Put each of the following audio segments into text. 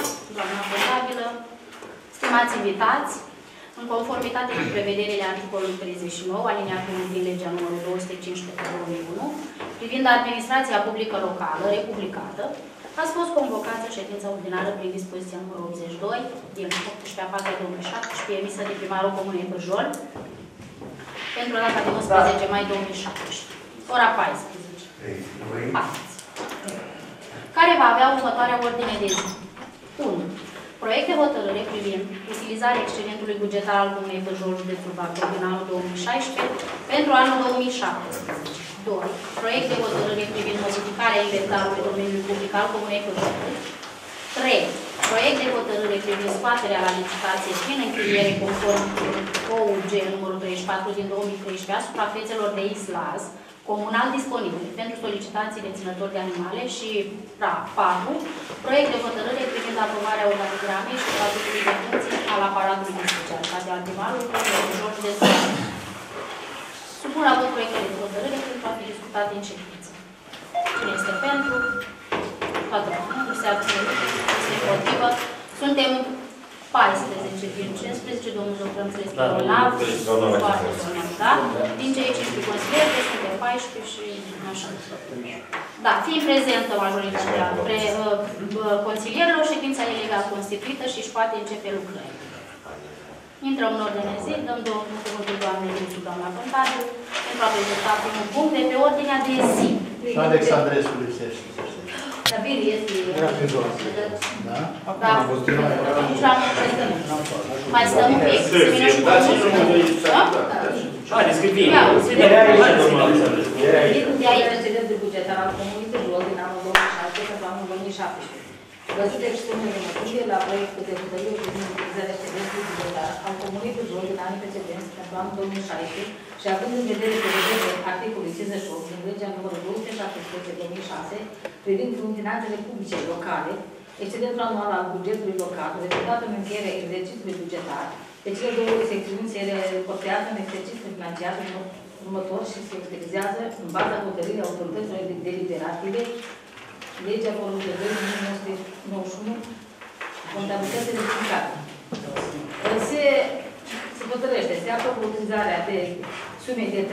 doamna contabilă, stimați invitați, în conformitate cu prevederile articolului 39, aliniatul 1 din legea numărul 215/2001, privind administrația publică locală, republicată, ați fost convocați în ședința ordinară prin dispoziția numărul 82 din 18/4/2017, emisă de primarul Comunei Bârjol, pentru data de 11 mai 2017, ora 14. Care va avea următoarea ordine de zi. 1. Proiect de hotărâre privind utilizarea excedentului bugetar al Comunei Bârjol, județul Bacău, din anul 2016 pentru anul 2017. 2. Proiect de hotărâre privind modificarea inventarului domeniului public al Comunei Bârjol. 3. Proiect de hotărâre privind scoaterea la licitație prin închiriere conform OUG numărul 34 din 2013 asupra fețelor de islaz comunal disponibile pentru solicitanții deținători de animale și 4. Proiect de hotărâre privind aprobarea organigramei și statutului de funcții al aparatului de specialitate al primarului Comunei Bârjol de Zău. Supun la vot proiectele de hotărâre pentru a fi discutate în ședință. Cine este pentru? Toată lumea. Nu se abține, este împotrivă. Suntem 14 din 15, domnul Jocrăm Țelescu Bolnav, foarte bolnav, da? Din cei 15 consilieri, suntem 14 și așa. Da, fiind prezentă majoritatea consilierilor, ședința e legal constituită și își poate începe lucrările. Intrăm în ordine zi, dăm cuvântul doamnei Luciu, doamna contabil, pentru a prezenta primul punct de pe ordinea de zi. Și Alexandrescu lipsește. David este... Da? Da. Mai stăm un pic. Haideți că vine. De aici precedentul bugetar al Comunei Bârjol din anul 2016 pentru anul 2017. Văzut extremele motive la proiectul de hotărâre privind utilizarea excedentului bugetar al Comunei Bârjol din anii precedenți pentru anul 2016 și având în vedere prevederile articolului 58 din legea numărul 217/2006 privind finanțele publice locale, excedentul anual al bugetului local, rezultat în încheierea exercițiului bugetar, de cele două secțiuni se reportează în exercițiul financiar următor și se utilizează în baza hotărârii autorităților deliberative, legea numărul 1991, contabilitățile verificate. Se hotărăște, se aprobă utilizarea de sume de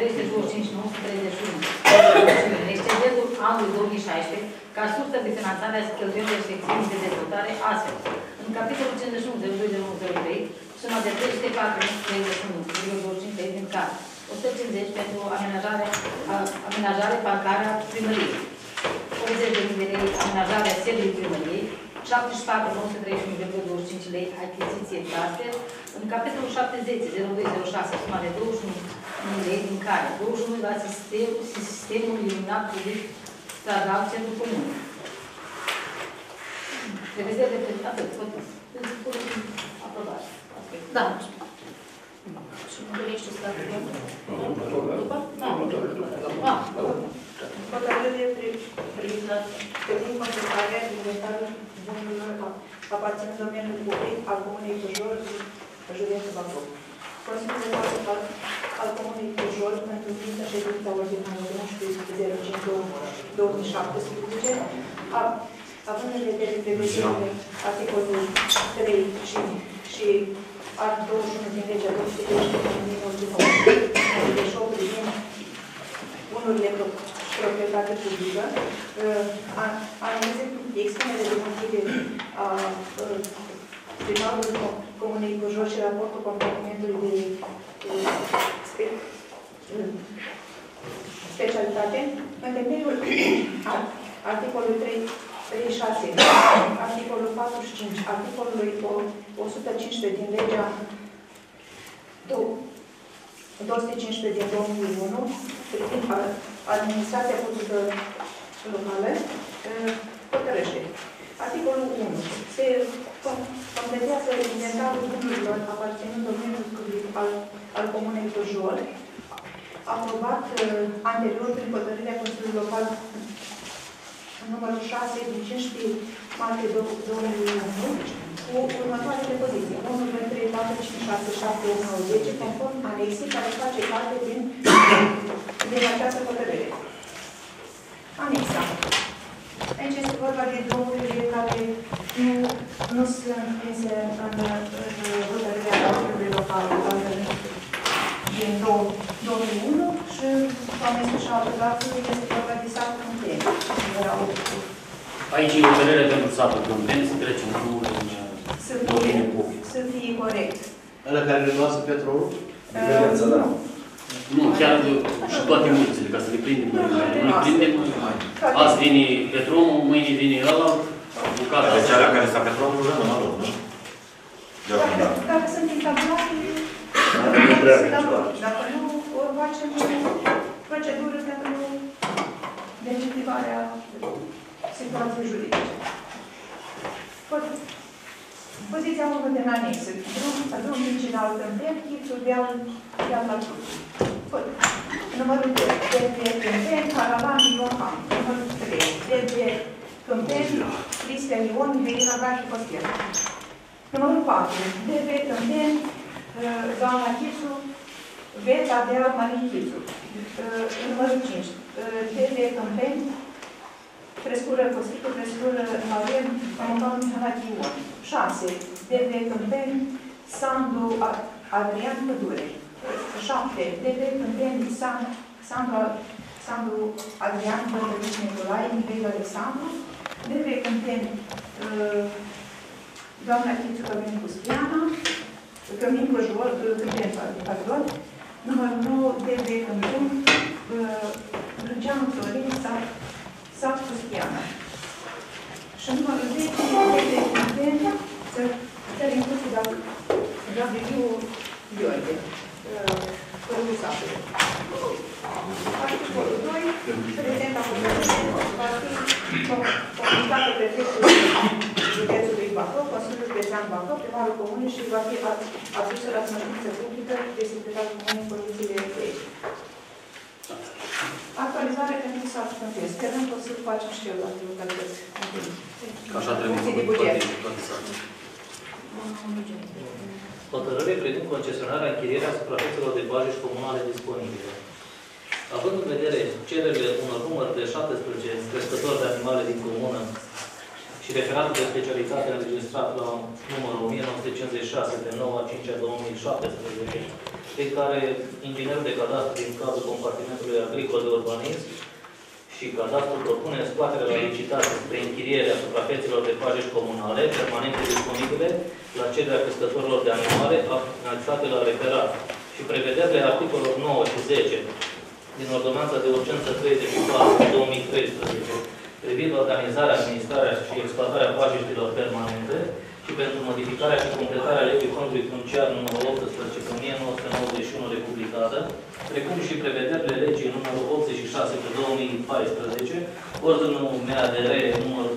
325.931 în excedentul anului 2016 ca sursă de finanțare a cheltuielilor secțiunii de dezvoltare astfel. În capitolul 51.02.01.03, suma de 304.031,25 din care 150 pentru amenajare bancară a primăriei, 80.000 de lei amenajarea sediului primăriei, 74.931,25 lei achiziție transfer, în capitolul 70.02.06, suma de 21 lei, din care 21 la sistemul iluminat public stradal centru comun. Prevedere de atât, aprobare. Da. Și nu dorește să facă după? Da. Hotărâre privind concentrarea inventarului bunurilor aparținând domeniului public al Comunei Bârjol din județul Bacău. Consiliul Municipal al Comunei Bârjol, întâlnită ședința ordinară 11.05.2017, având în vedere prevederile articolului 3 și art 21 din legea 213 din 1998 privind bunurile proprietate publică, analizând expunerea de motive a primarului Comunei Bârjol și raportul comportamentului de specialitate, în temeiul articolului 36, articolul 45, articolului 115 din legea 215 din 2001, privind administrația publică locală, hotărăște. Articolul 1. Se completează inventarul bunurilor aparținând domeniului public al Comunei Bârjol, aprobat anterior prin hotărârea Consiliului Local numărul 6 din 15 martie 2001, cu următoarele poziții. 1, 2, 3, 4, 5, 6, 7, 8, 9, 10, conform anexii care face parte din această hotărâre. Anexa. Aici este vorba de drumurile care nu sunt prinse în hotărârea Consiliului Local din 2001 și am spus și altă dată, este vorba de satul Câmpeni. Aici e o părere pentru satul Câmpeni, să trecem cu domeniul public. Să fie corect. Ăla care le luase petrolul? Diferența, da. Nu, chiar și toate mulțile, ca să le prindem. Nu le prindem. Azi vine petrolul, mâine vine ăla. Deci alea care s-a petrolul nu rămân alor, nu? Dacă sunt intabulate, dacă nu, facem procedură pentru definitivarea situației juridice. Poziția 1 din anexă. Drum principal Câmpeni, Chițul, Deal la Cluj. Numărul 2, DB Câmpeni, Caravan, Ion Ham. Numărul 3, DB Câmpeni, Cristel Ion, Veina Gaș, Costier. Numărul 4, DB Câmpeni, doamna Chițu, Veta Deal, Marin Chițu. Numărul 5, DB Câmpeni, Frescură Costică, Frescură Mavem, Monoton Mihalache Ion. 6, DB Câmpeni, Sandu Adrian Pădure. 7, DB Câmpeni, Sandu Adrian Bătăriș Nicolae, Mihai Alexandru. DB Câmpeni, doamna Chițu Cămin Custiana, Cămin Căjol, Câmpeni, pardon. Numărul 9, DB Câmpeni, Grânceanu Florin, Sat Custiana. Și numărul 10, DB Câmpeni, țării cursi de Viu Gheorghe. Părul satului. Articolul 2, prezenta hotărâre va fi comunicată prefectului județului Bacău, Consiliul Județean Bacău, primarul comunei și va fi adusă la cunoștință publică de secretarul comunei Poliției de aici. Actualizare pentru satul Câmpeni. Sperăm că o să facem și celelalte localități. Așa trebuie de buget. Hotărâre privind concesionarea închirierea suprafețelor de baje și comunale disponibile. Având în vedere cererile unor număr de 17 crescători de animale din comună și referatul de specialitate înregistrat la numărul 1956 de 9/5/2017, pe care inginerul de cadastru din cadrul compartimentului agricol de urbanism și cadastru propune scoaterea la licitație spre închirierea suprafețelor de paje comunale permanente disponibile la cererea crescătorilor de animale anexate la referat și prevederile articolelor 9 și 10 din Ordonanța de Urgență 34/2013 privind organizarea, administrarea și exploatarea pajiștilor permanente și pentru modificarea și completarea legii Fondului Funciar numărul 18/1991 republicată, precum și prevederile legii numărul 86/2014, ordinul MADR numărul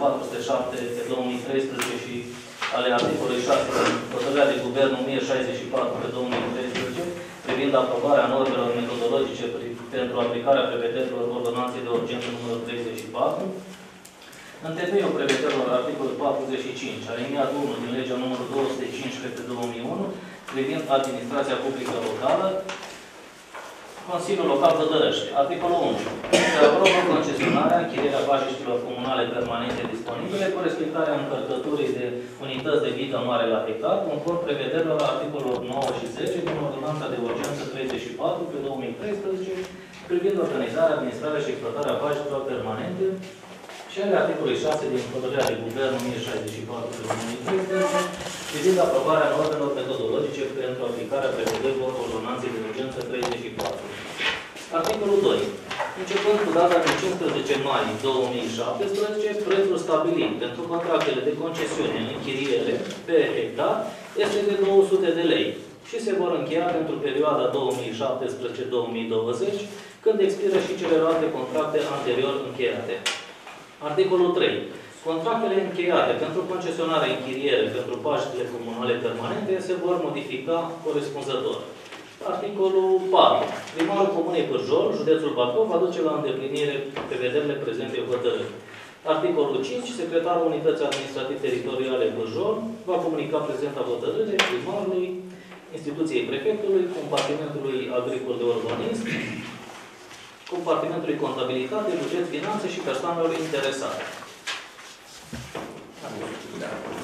407/2013 și ale articolului 6 hotărârea de guvern 1064/2013 privind aprobarea normelor metodologice pentru aplicarea prevederilor ordonanței de urgență numărul 34, în temeiul prevederilor articolul 45, aliniat 1 din legea numărul 215/2001, privind administrația publică locală, Consiliul Local hotărăște. Articolul 1. Se aprobă concesionarea, închirierea bajiștilor comunale permanente disponibile cu respectarea încărcăturii de unități de vidă mare la hectar, conform prevederilor articolelor 9 și 10 din Ordonanța de Urgență 34/2013, privind organizarea, administrarea și exploatarea bajiștilor permanente și ale articolului 6 din Hotărârea de Guvern 1064/2013, privind aprobarea normelor metodologice pentru aplicarea prevederilor Ordonanței de Urgență 34. Articolul 2. Începând cu data de 15 mai 2017, prețul stabilit pentru contractele de concesiune în închiriere pe hectar este de 200 de lei și se vor încheia pentru perioada 2017-2020, când expiră și celelalte contracte anterior încheiate. Articolul 3. Contractele încheiate pentru concesionare închiriere pentru pajiștile comunale permanente se vor modifica corespunzător. Articolul 4. Primarul Comunei Pârjol, județul Bacău, va duce la îndeplinire prevederile prezentei hotărâri. Articolul 5. Secretarul Unității Administrativ-Teritoriale Pârjol va comunica prezenta hotărâre primarului, instituției prefectului, compartimentului agricol de urbanism, compartimentului contabilitate, buget, finanțe și persoanelor interesate.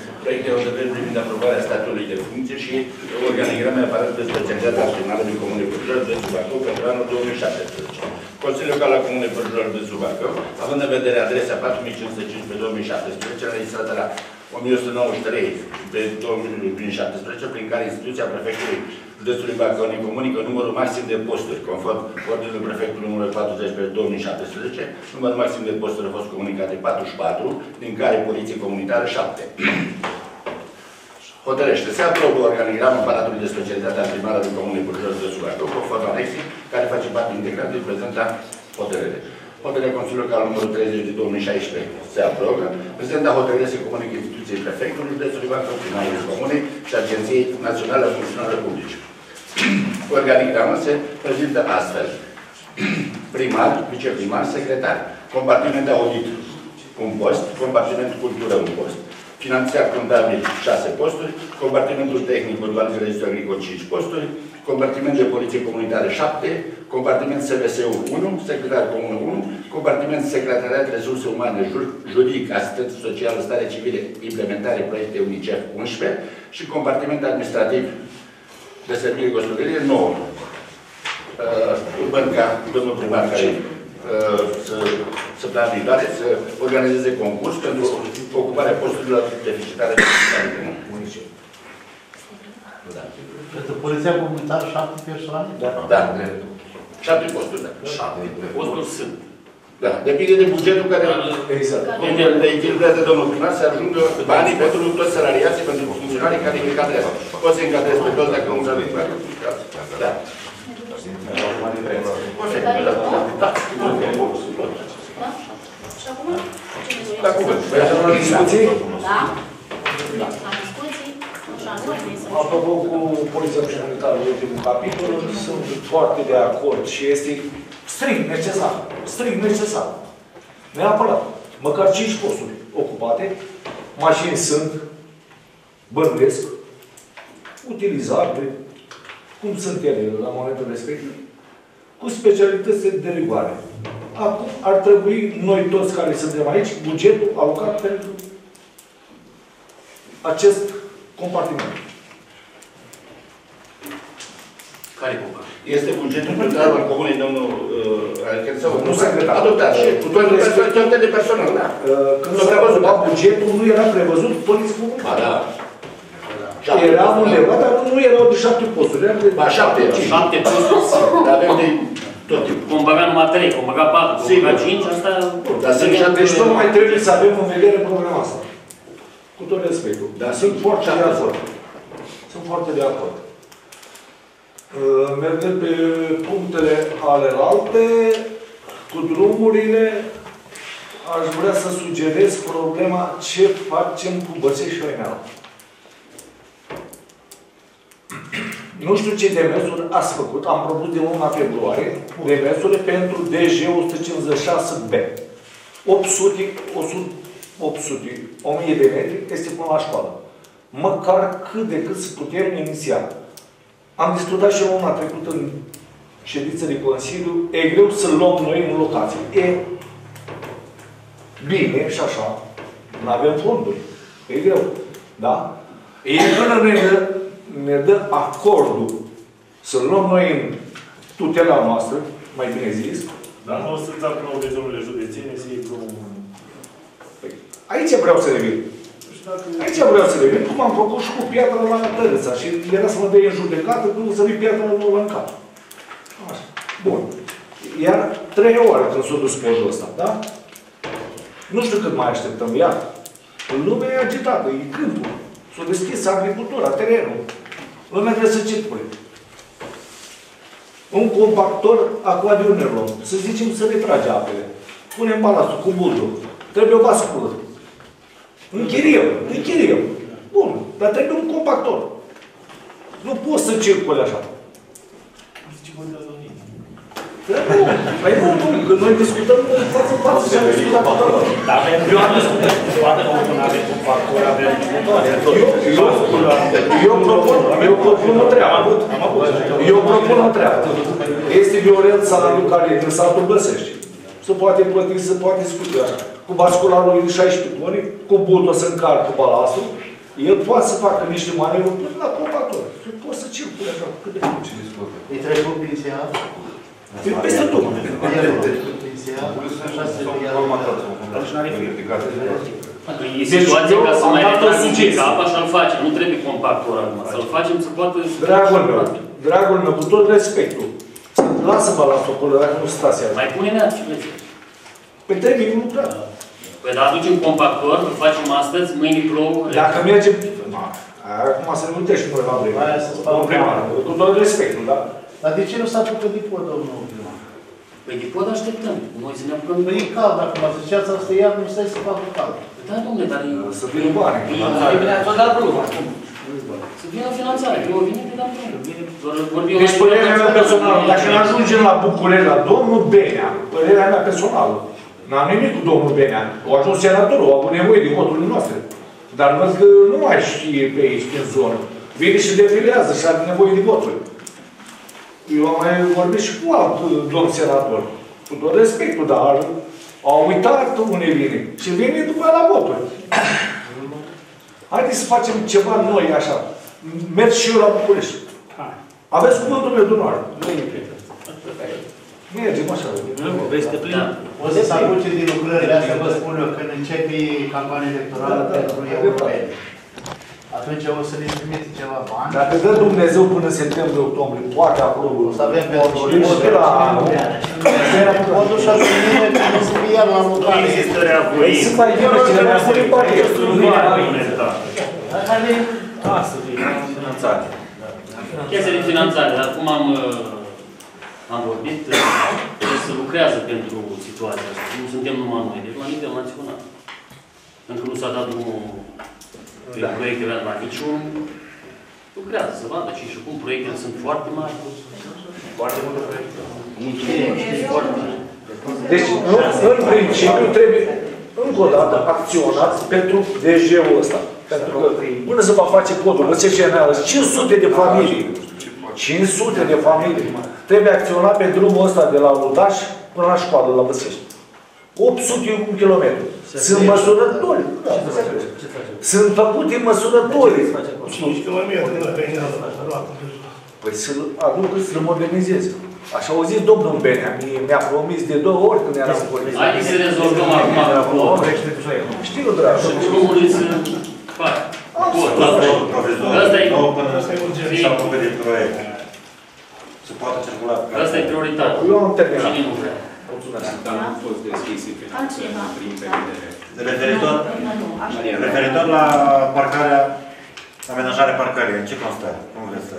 de hotărâre privind aprobarea statului de funcție și organigrame aparat de specialitatea primară din Comunei Pârjor de Subacău pentru anul 2017. Consiliul Local al Comunei Pârjor de Subacău, având în vedere adresa 4515-2017, înregistrată la 1193 pe 2017, prin care instituția prefectului județului Bacău ne comunică numărul maxim de posturi, conform ordinului prefectului numărul 40 pe 2017, numărul maxim de posturi a fost comunicate 44, din care poliție comunitară 7. Hotărăște. Se aprobă organigramul aparatului de specialitate al primară din Comunei Pârjor de Subacău, conform anexii, care face parte integral din prezenta hotărâre. Hotărârea Consiliului Local numărul 30 de 2016 se aprobă. Prezenta hotărâre se comunică instituției prefectului județului Bacău, primarului Comunei și Agenției Naționale a Funcționarilor Publice. Organigramul se prezintă astfel. Primar, viceprimar, secretar. Compartiment de audit, un post. Compartiment cultură, un post. Finanțar contabil, 6 posturi. Compartimentul tehnic, urbanizare registru agricol, 5 posturi. Compartiment de poliție comunitară, 7. Compartiment SVSU, 1. Secretar comun, 1. Compartiment secretariat, resurse umane, juridic, asistență socială, stare civile, implementare, proiecte UNICEF, 11. Și compartiment administrativ de servicii gospodărie, 9. Urmând ca domnul primar care săptămâna viitoare să organizeze concurs pentru ocuparea posturilor deficitare în municipiu. Pentru poliția comunitară 7 persoane? Da. 7 posturi, da. 7 posturi sunt. Da. Depinde de bugetul care le echilibrează domnul primar să ajungă banii pentru toți salariații, pentru funcționarii care îi încadrează. Poți să încadrezi pe toți dacă nu s-a lucrat. Da. Da. Și acum? Da, cuvânt. La discuții? Da. La discuții? Așa, nu ar trebui să... Apropo cu poliția comunitară, ultimul capitol, sunt foarte de acord și este strict necesar. Strict necesar. Neapărat. Măcar 5 posturi ocupate. Mașini sunt, bănuiesc, utilizabile, cum sunt ele la momentul respectiv, cu specialități de rigoare. Acum ar trebui noi toți care suntem aici, bugetul alocat pentru acest compartiment. Care compartiment? Este bugetul total al comunei, domnul sau nu secretar. Adoptat și cu toate de personal, da. Când s-a prevăzut bugetul, nu era prevăzut poliție comunitară. Da. Era undeva, dar nu erau de 7 posturi. Era de 7. 7 posturi. Dar avem de tot timpul. Cum băga numai 3, cum băga 4, cum băga 5, asta... Deci tocmai trebuie să avem în vedere problema asta. Cu tot respectul. Dar sunt foarte de acord. Sunt foarte de acord. Mergând pe punctele alelalte, cu drumurile, aș vrea să sugerez problema ce facem cu Băsești și Oineala. Nu știu ce demersuri ați făcut. Am propus de 1 februarie demersuri pentru DG 156B. 1000 de metri este până la școală. Măcar cât de cât să putem iniția. Am discutat și luna trecută în ședință de Consiliu. E greu să luăm noi în locație. E bine și așa. Nu avem fonduri. E greu. Da? E până ne dă acordul să luăm noi în tutela noastră, mai bine zis. Dar nu o să-ți aprobe, domnule județene, să iei drumul. Păi, aici vreau să revin. Aici vreau să revin, cum am făcut și cu piatra la Tărâța. Și era să mă dea în judecată, nu să vii piatra la în cap. Așa. Bun. Iar 3 ore când s-a dus podul ăsta, da? Nu știu cât mai așteptăm, iar. Lumea e agitată, e câmpul. S-a deschis agricultura, terenul. Lumea trebuie să circule. Un compactor, acum de unde luăm? Să zicem să retrage apele. Punem balastul cu buldul. Trebuie o basculă. Închiriem. Bun. Dar trebuie un compactor. Nu poți să circule așa. Păi nu, că noi discutăm față în față și am discutat cu toată. Eu am discutat. Eu propun o treabă. Este violența la care în satul Băsești. Se poate plăti, se poate discuta. Cu bascularul de 16 toni, cu bultul să încarcă balastul El poate să facă niște manevre până la compactor. Poți să circule așa, cât de mult. Îi trecut inițial? Peste tot. E situația ca să mai retragem capa și să-l facem. Nu trebuie compactor acum. Să-l facem să poată... Dragul meu, cu tot respectul, lasă balansul acolo, dacă nu stați aici. Mai pune-ne ce vezi. Păi trebuie lucrat. Păi dar aducem compactor, îl facem astăzi, mâine plouă... Dacă mergem... Acum să ne gândești noi la vreme. Cu tot respectul, da? Dar de ce nu s-a făcut dipod, domnul primar? Păi dipod așteptăm. Noi să ne apucăm... Păi e cald acum, ziceați asta iar, nu stai să facă cald. Da, domnule, dar... Să vină bani. Să vină finanțare, că eu vine pe dat Deci părerea mea personală, dacă ne ajungem la București, la domnul Benea, părerea mea personală, n-am nimic cu domnul Benea, au ajuns senatorul, au avut nevoie de voturile noastre. Dar văd că nu mai știe pe aici, prin zonă. Vine și defilează și are nevoie de voturi. Eu am mai vorbit și cu alt domn senator, cu tot respectul, dar au uitat unde vine. Și vine după la voturi. Haideți să facem ceva noi, așa. Merg și eu la București. Aveți cuvântul meu, dumneavoastră. Mergem așa. O să se apuce din lucrările astea, vă spun eu, când începe campania electorală pentru europene. Atunci o să ne trimite ceva bani. Dacă dă Dumnezeu până septembrie-octombrie, poate acolo... O să avem pentru podul și atunci nu să fie iar la locale. Există reavurii. Să mai vină și ne reavurii partea. Asta fie finanțare. Chestia de finanțare, dar cum am vorbit, trebuie să lucrează pentru situația asta. Nu suntem numai noi, deci la nivel național. Încă nu s-a dat drumul pe proiectele la niciun. Lucrează, să vadă ce și cum proiectele sunt foarte mari. Foarte multe proiecte. Foarte mari. Deci, în principiu, trebuie încă o dată acționați pentru DG-ul ăsta. Pentru că până se va face podul, vă ce generală, 500 de familii. 500 de familii. Trebuie acționat pe drumul ăsta de la Ludaș până la școală, la Băsești. 800 km. Sunt măsurători. Sunt făcute măsurători. 5 km. Păi să-l aducă, să-l modernizeze. Așa au zis domnul Benea. Mi-a promis de 2 ori când eram vorbit. Haideți să rezolvăm acum. Știu, dragă. Și drumul să fac. Asta e proiect. Se poate circula. Asta e prioritate. Eu am terminat. Cine nu vrea? Dar nu a fost deschise finanțele prin prevedere. Referitor la parcarea, amenajarea parcării, în ce constă? Cum vreți să...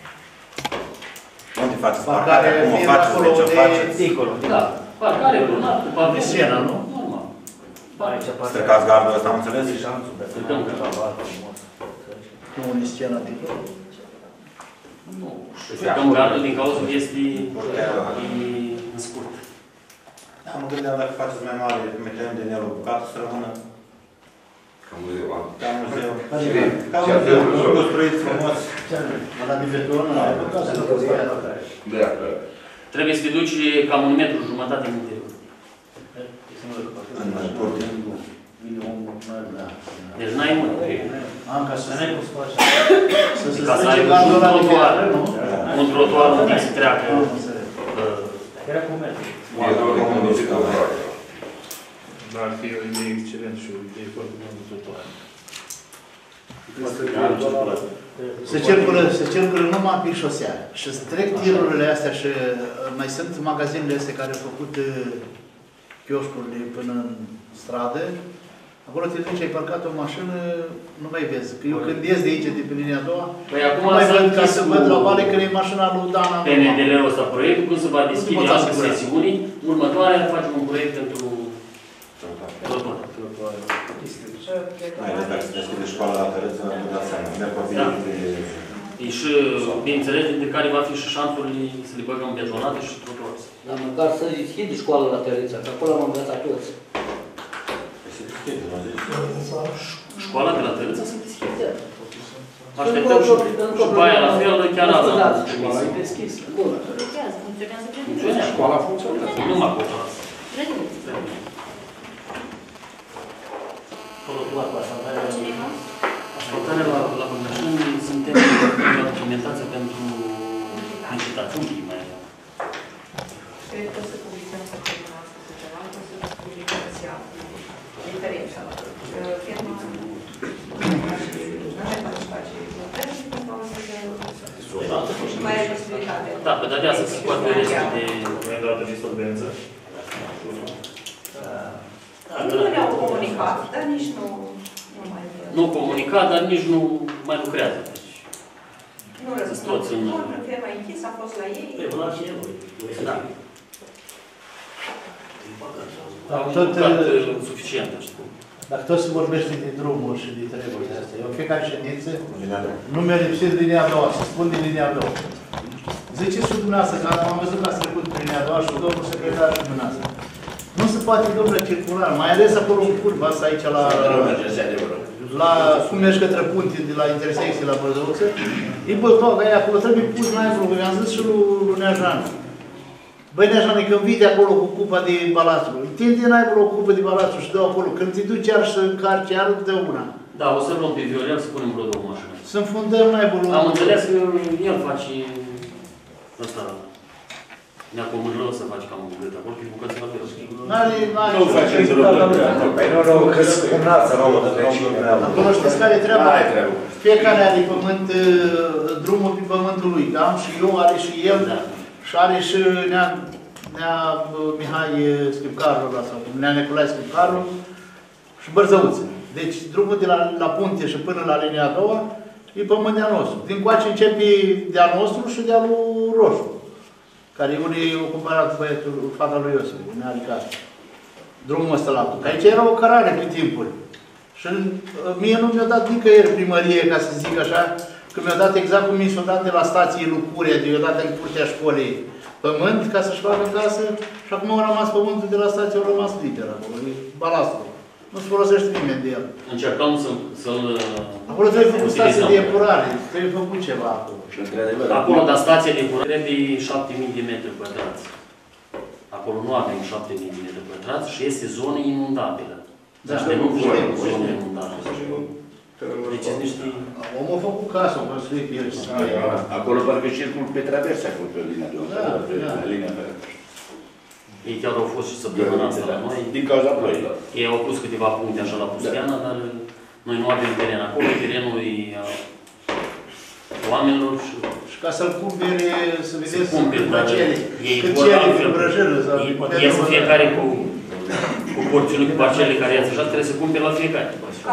Unde faceți parcarea? Cum o faceți? De ce o faceți? Da. Parcare brunat, cu pavesiena, nu? Normal. Stricați gardul ăsta, am înțeles? Stricăm câteva. Nu unii scena dincolo? Nu. Stricăm gardul din cauza că este în scurt. Da, mă gândeam dacă faceți mai mare, metem din el o bucată să rămână Ca muzeu. ca muzeu. Ca muzeu, construiți frumos. Mă da diferitor, nu ai păcat să Da. Trebuie să te duci cam 1,5 m în interior. În curte. Deci n-ai mult. Am ca să ne Ca să ai un trotuar. Un trotuar unde se treacă. Era cu metru. Ar fi o idee excelent și o idee foarte bună de trotuar. Se circulă numai pe șosea. Și trec tirurile astea și mai sunt magazinele astea care au făcut chioșcurile până în stradă. Acolo te duci, ai parcat o mașină, nu mai vezi. Că eu când ies de aici, de pe linia a doua, Păi nu mai văd ca să văd la vale că e mașina lui Dana. PNDL-ul ăsta, proiectul, cum se va deschide alte sesiuni, următoarea facem un proiect pentru trotuar. Dacă se deschide școala la Tărâță, nu dați seama. Merg copiii E și, bineînțeles, dintre care va fi și șanțurile să le băgăm betonate și trotuar. Dar măcar să deschide școala la Tărâța, că acolo am învățat toți. Școala de la Tărâța se deschide. Așteptăm și pe aia la fel, chiar avem. E deschis. Bun. Funcționează Funcționează. Școala funcționează. Nu mă acolo. care la Băgășani suntem la documentație pentru licitații mai. Cred că se publicează firma asta sau ceva, că se publicația diferența. Firma mai are posibilitate. Da, pe de-aia să se poate restul de... Mai dată disolvență. Nu ne-au comunicat, dar nici nu mai... Nu comunicat, dar nici nu mai lucrează. Nu răspund. Firma închisă, a fost la ei. Da. Dar tot, suficient, știu. Dacă tot se vorbește de drumuri și de treburile astea, eu fiecare ședință nu mi-a lipsit linia a doua, să spun din linia a doua. Ziceți și dumneavoastră, că am văzut că ați trecut prin linia a doua și domnul secretar și dumneavoastră. Nu se poate dublă circular, mai ales acolo în curva asta aici la cum mergi către punte de la intersecție la Bărdăuță, e băltoacă aia acolo, trebuie pus naibul, i-am zis și lui Neajanu. Băi, Neajanu, când vii de acolo cu cupa de balastru, tinde naibul o cupă de balastru și dă acolo, când te duci iar să încarci, iar dă una. Da, o să luăm pe Viorel să punem vreo două mașini. Să înfundăm naibul. Am înțeles că el face ăsta. Ne-a comunilor să faci cam un bucăt acolo, că e bucăți la fel. Nu face să Păi nu, că spuneați, nu, acolo știți care e treaba? Fiecare are pământ, drumul pe pământul lui. Am și eu, are și el, și are și Nea Mihai Schipcarul, sau Nea Nicolae Schipcarul și Bărzăuță. Deci drumul de la punte și până la linia a doua e pământ de-a nostru. Din coace începe de-a nostru și de-a lui Roșu, care unii au cumpărat băietul, fata lui Iosif, Nea Licasă. Drumul ăsta la altul. Că aici era o cărare pe timpuri. Și mie nu mi-a dat nicăieri primărie, ca să zic așa, că mi-a dat exact cum mi s-a dat de la stație Lucuria, de i-a dat în curtea școlii pământ, ca să-și facă casă, și acum a rămas pământul de la stație, a rămas liber acolo, e balastru. Nu se folosește nimeni de el. Încercăm să-l... Acolo trebuie făcut stație de epurare, trebuie făcut ceva acolo. Acolo, dar stația de epurare trebuie 7.000 de metri pătrați. Acolo nu avem 7.000 de metri pătrați și este zonă inundabilă. Deci de nu vrem zonă inundabilă. Deci niște... Omul a făcut casă, o construit pe el. Acolo parcă circul pe traverse, acolo pe linia de Ei chiar au fost și săptămâna asta la noi. Din cauza ploilor. Ei au pus câteva puncte așa la Pustiana, dar noi nu avem teren acolo, terenul e oamenilor și... Și ca să-l cumpere, să vedeți parcele. Cât cere pe Brăjănă. Ies fiecare cu porțiuni, cu parcele care i-ați așa, trebuie să cumpere la fiecare.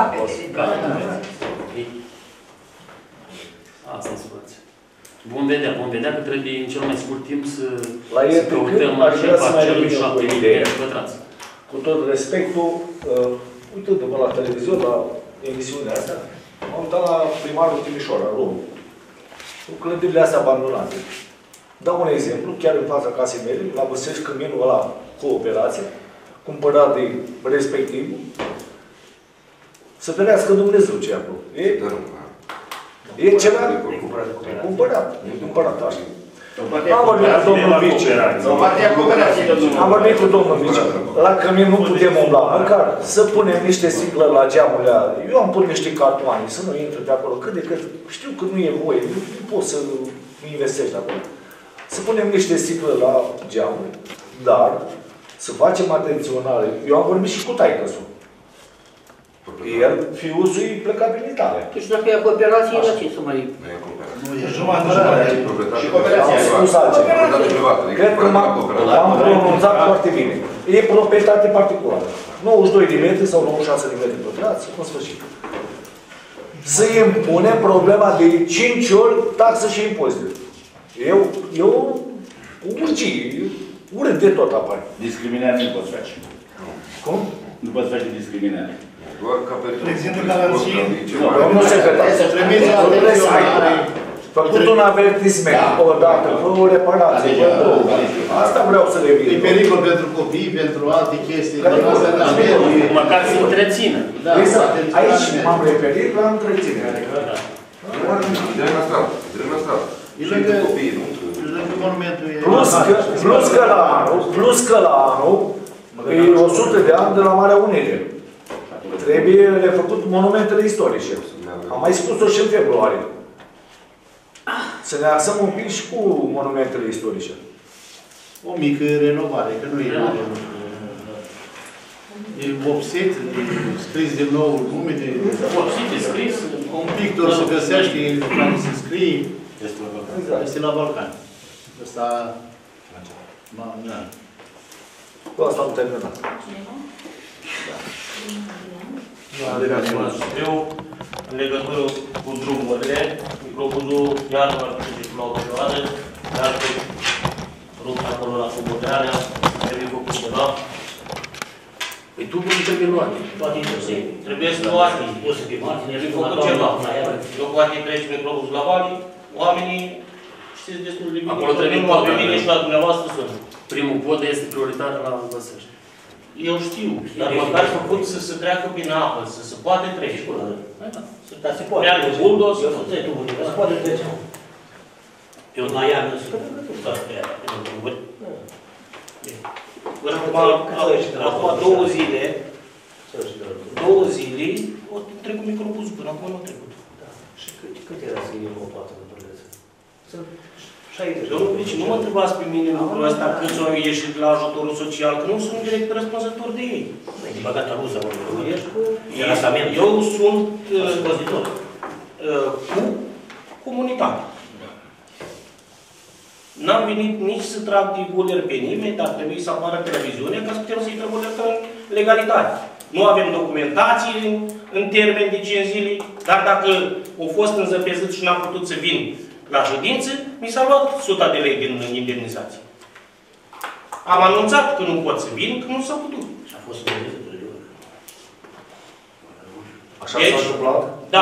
Asta e situația. Vom vedea că trebuie în cel mai scurt timp să căutăm acel parcel 7.000 de metri pătrați. Cu tot respectul, uitându-mă la televizor, la emisiunea asta, am uitat la primarul Timișoara, Romu. Cu clădirile astea abandonate. Dau un exemplu, chiar în fața casei mele, la Băsești, căminul ăla Cooperație, cumpărat de respectivul, să ferească Dumnezeu ce e acolo. E ceva cumpărat așa. Am vorbit cu domnul vice. Am vorbit cu domnul vice. La cămin nu putem umbla, măcar să punem niște sticlă la geamurile alea. Eu am pus niște cartoane, să nu intru de acolo. Cât de cât, știu că nu e voie, nu poți să investești acolo. Să punem niște sticlă la geamuri, dar să facem atenționare. Eu am vorbit și cu taică-sul. El, fiul-sul, e plecat prin Italia. Deci dacă e cooperație, la ce să mai... Nu e jumătate. Și cooperația e cred că am pronunțat foarte bine. E proprietate particulară. 92 de metri sau 96 de metri pătrați, în sfârșit. Să impune problema de 5 ori taxă și impozite. Eu urât de tot apare. Discriminare nu poți face. Cum? Nu poți face discriminare. Prezintă garanții. Domnul secretar, făcut un avertisment, o dată, o reparație, asta vreau să revin. E pericol pentru copii, pentru alte chestii. Măcar să întrețină. Aici m-am referit la întreținere. Plus că la anul, e 100 de ani de la Marea Unire. Trebuie refăcut monumentele istorice. Am mai spus-o și în februarie. Să ne axăm un pic și cu monumentele istorice. O mică renovare, că nu e mare. E vopsit, e scris din nou numele. Vopsit, e scris. Un pictor se găsește, care se scrie. Este la Balcani. Ăsta... Cu asta am terminat. Eu, în legătură cu drumurile, microbuzul iar va trece la o perioadă, iar pe rupt acolo la Subotearea, trebuie făcut ceva. Păi drumurile trebuie luate, toate interesele. Trebuie să luate, trebuie făcut ceva. Eu poate trece microbuzul la Vali, oamenii știți destul de bine. Acolo trebuie numai pe mine și la dumneavoastră sunt. Primul pod este prioritar la Băsăști. Eu știu, dar măcar făcut să se treacă prin apă, să se poate trece. Dar se poate. Meargă buldos. Eu sunt trei tuburi, se poate trece. Eu la ea nu sunt. Acum 2 zile, o trecut microbuzul, până acum nu a trecut. Și cât era să iei o pată de burleță? Sunt 60. Domnul Prici, nu mă întrebați pe mine lucrul ăsta, câți au ieșit la ajutorul social, că nu sunt direct răspunzător de ei. E băgat la ruză, nu ești cu... Eu sunt cu comunitate. N-am venit nici să trag de buleri pe nimeni, dar trebuie să apară televiziune ca să putem să-i trăbulăm în legalitate. Nu avem documentații în termen de 5 zile, dar dacă au fost înzăpezit și n-am putut să vin la ședință, mi s-a luat 100 de lei din indemnizație. Am anunțat că nu pot să vin, că nu s-a putut. A fost Așa s-a întâmplat? Da.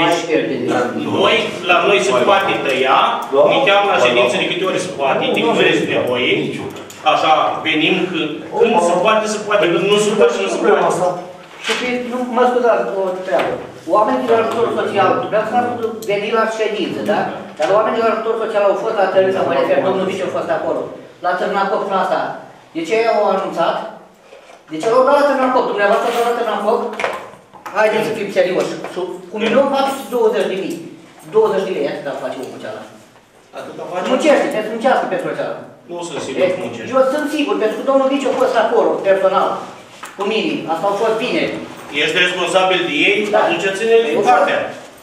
Deci, la noi se poate tăia, ne cheamă la ședință de câte ori se poate, de câte ori este nevoie. Așa, venim când se poate, când nu se poate și nu se poate. Și nu mă scuzați o treabă. Oamenii de ajutor social, vreau să n-am putut veni la ședință, da? Dar oamenii de ajutor social au fost la Tărâța, mă refer, domnul Vice a fost acolo, la Târnacop și la asta. De ce au anunțat? De ce au dat la Târnacop? Dumneavoastră au dat la Târnacop? Haideți să fim serioși. Cu 1.420.000. 20 de lei, atâta face omul cealaltă. Muncește, pentru muncească pentru cealaltă. Nu sunt sigur că muncește. Eu sunt sigur, pentru că domnul Vice a fost acolo, personal, cu mine. Asta a fost bine. Ești responsabil de ei, atunci ține-le partea.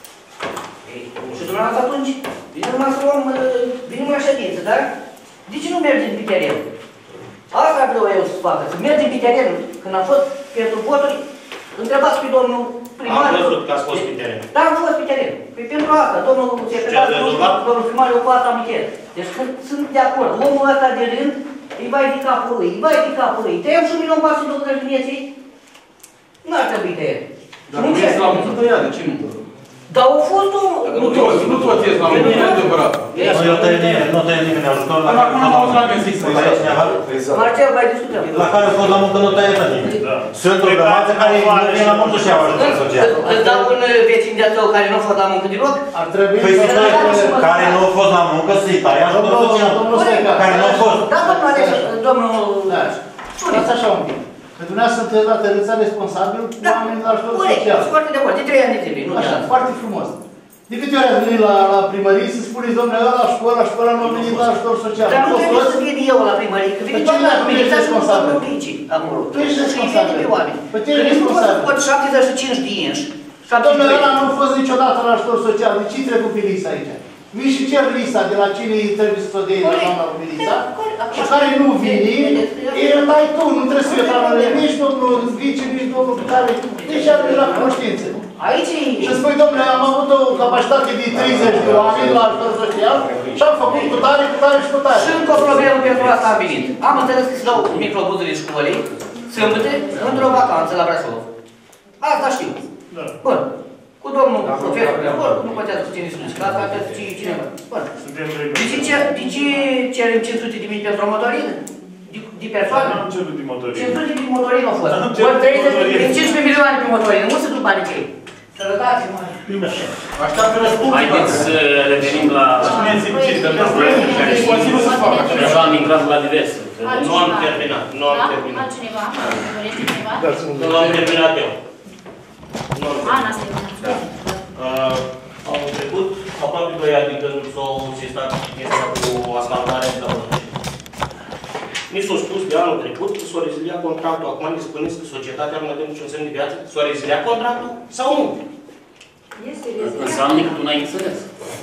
Și dumneavoastră atunci, venim la ședință, da? De ce nu mergem pe teren? Asta vreau eu să facă, să mergem pe teren. Când am fost pentru voturi, întrebați pe domnul primar. Am văzut că ați fost pe teren. Da, am fost pe teren. Păi pentru asta, domnul secretar, domnul primar, eu cu asta am încheiat. Deci când sunt de acord, omul ăsta de rând, îi vai de capul lui, îi vai de capul lui. Tăiem și 1.420.000 vieții? Nu ar trebui tăiat. Dar nu ești la multă tăiat, de ce nu? Dar au fost o... Nu tot ești la multă, nu e adevărat. Nu tăie nimeni ajutor la care nu am la găsit. Marcel, mai discutăm. La care a fost la muncă, nu tăie nimeni. Sunt o grămadă care vin la muncă și au ajutor social. Îți dau un vecin de-a tău care nu a fost la muncă deloc? Ar trebui care nu a fost la muncă să-i taie ajutor social. Care nu a fost. Da, domnul... Spuneți așa un pic. Că dumneavoastră sunteți la Tărâța responsabil cu oamenii la ajutor social. Foarte de acord, de 3 ani de zile, nu așa, foarte frumos. De câte ori ați venit la primărie să spuneți, domnule, la școala nu a venit la ajutor social. Dar nu trebuie să vin eu la primărie, că vine doamna la primărie, dar nu domnul Vici acolo. Tu ești responsabil. Păi tu ești responsabil. Că nu pot 75 de inși. Domnule, ăla nu a fost niciodată la ajutor social. De ce trebuie pe lista aici? Vii și cer lista de la cine trebuie să o dea la doamna pe lista și care nu vine, îi dai tu, nu trebuie să fie la nici domnul Vici, nici domnul care, deci ar fi la cunoștință. Aici și spui, domnule, am avut o capacitate de 30 de oameni la ajutor social și am făcut cu tare și cu tare. Și încă o problemă pentru asta am venit. Am înțeles că se dau microbuzele școlii, sâmbătă, într-o vacanță la Brașov. Asta știu. Bun. Cu domnul profesor de acolo, nu contează cu cine sunt, că asta trebuie să cineva. Bun. De ce cerem 500 de mii pentru o motorină? De persoane? Nu am cerut de motorină. 500 de motorină au fost. Ori 15 milioane pe motorină. Nu se duc banii cei. Sănătate, mă. Așteaptă răspunsul. Haideți să revenim la... Spuneți-mi ce, dar Consiliul să facă. Deja am intrat la diverse. Nu am terminat. Nu am terminat. Altcineva? Dorește cineva? Nu am terminat eu. Ana, să-i 2 ani de când s-a sistat chestia cu asfaltarea de la Bălănești. Mi s-a spus de anul trecut că s-a reziliat contractul. Acum ne spuneți că societatea nu are niciun semn de viață. S-a reziliat contractul sau nu? Înseamnă că tu n-ai înțeles.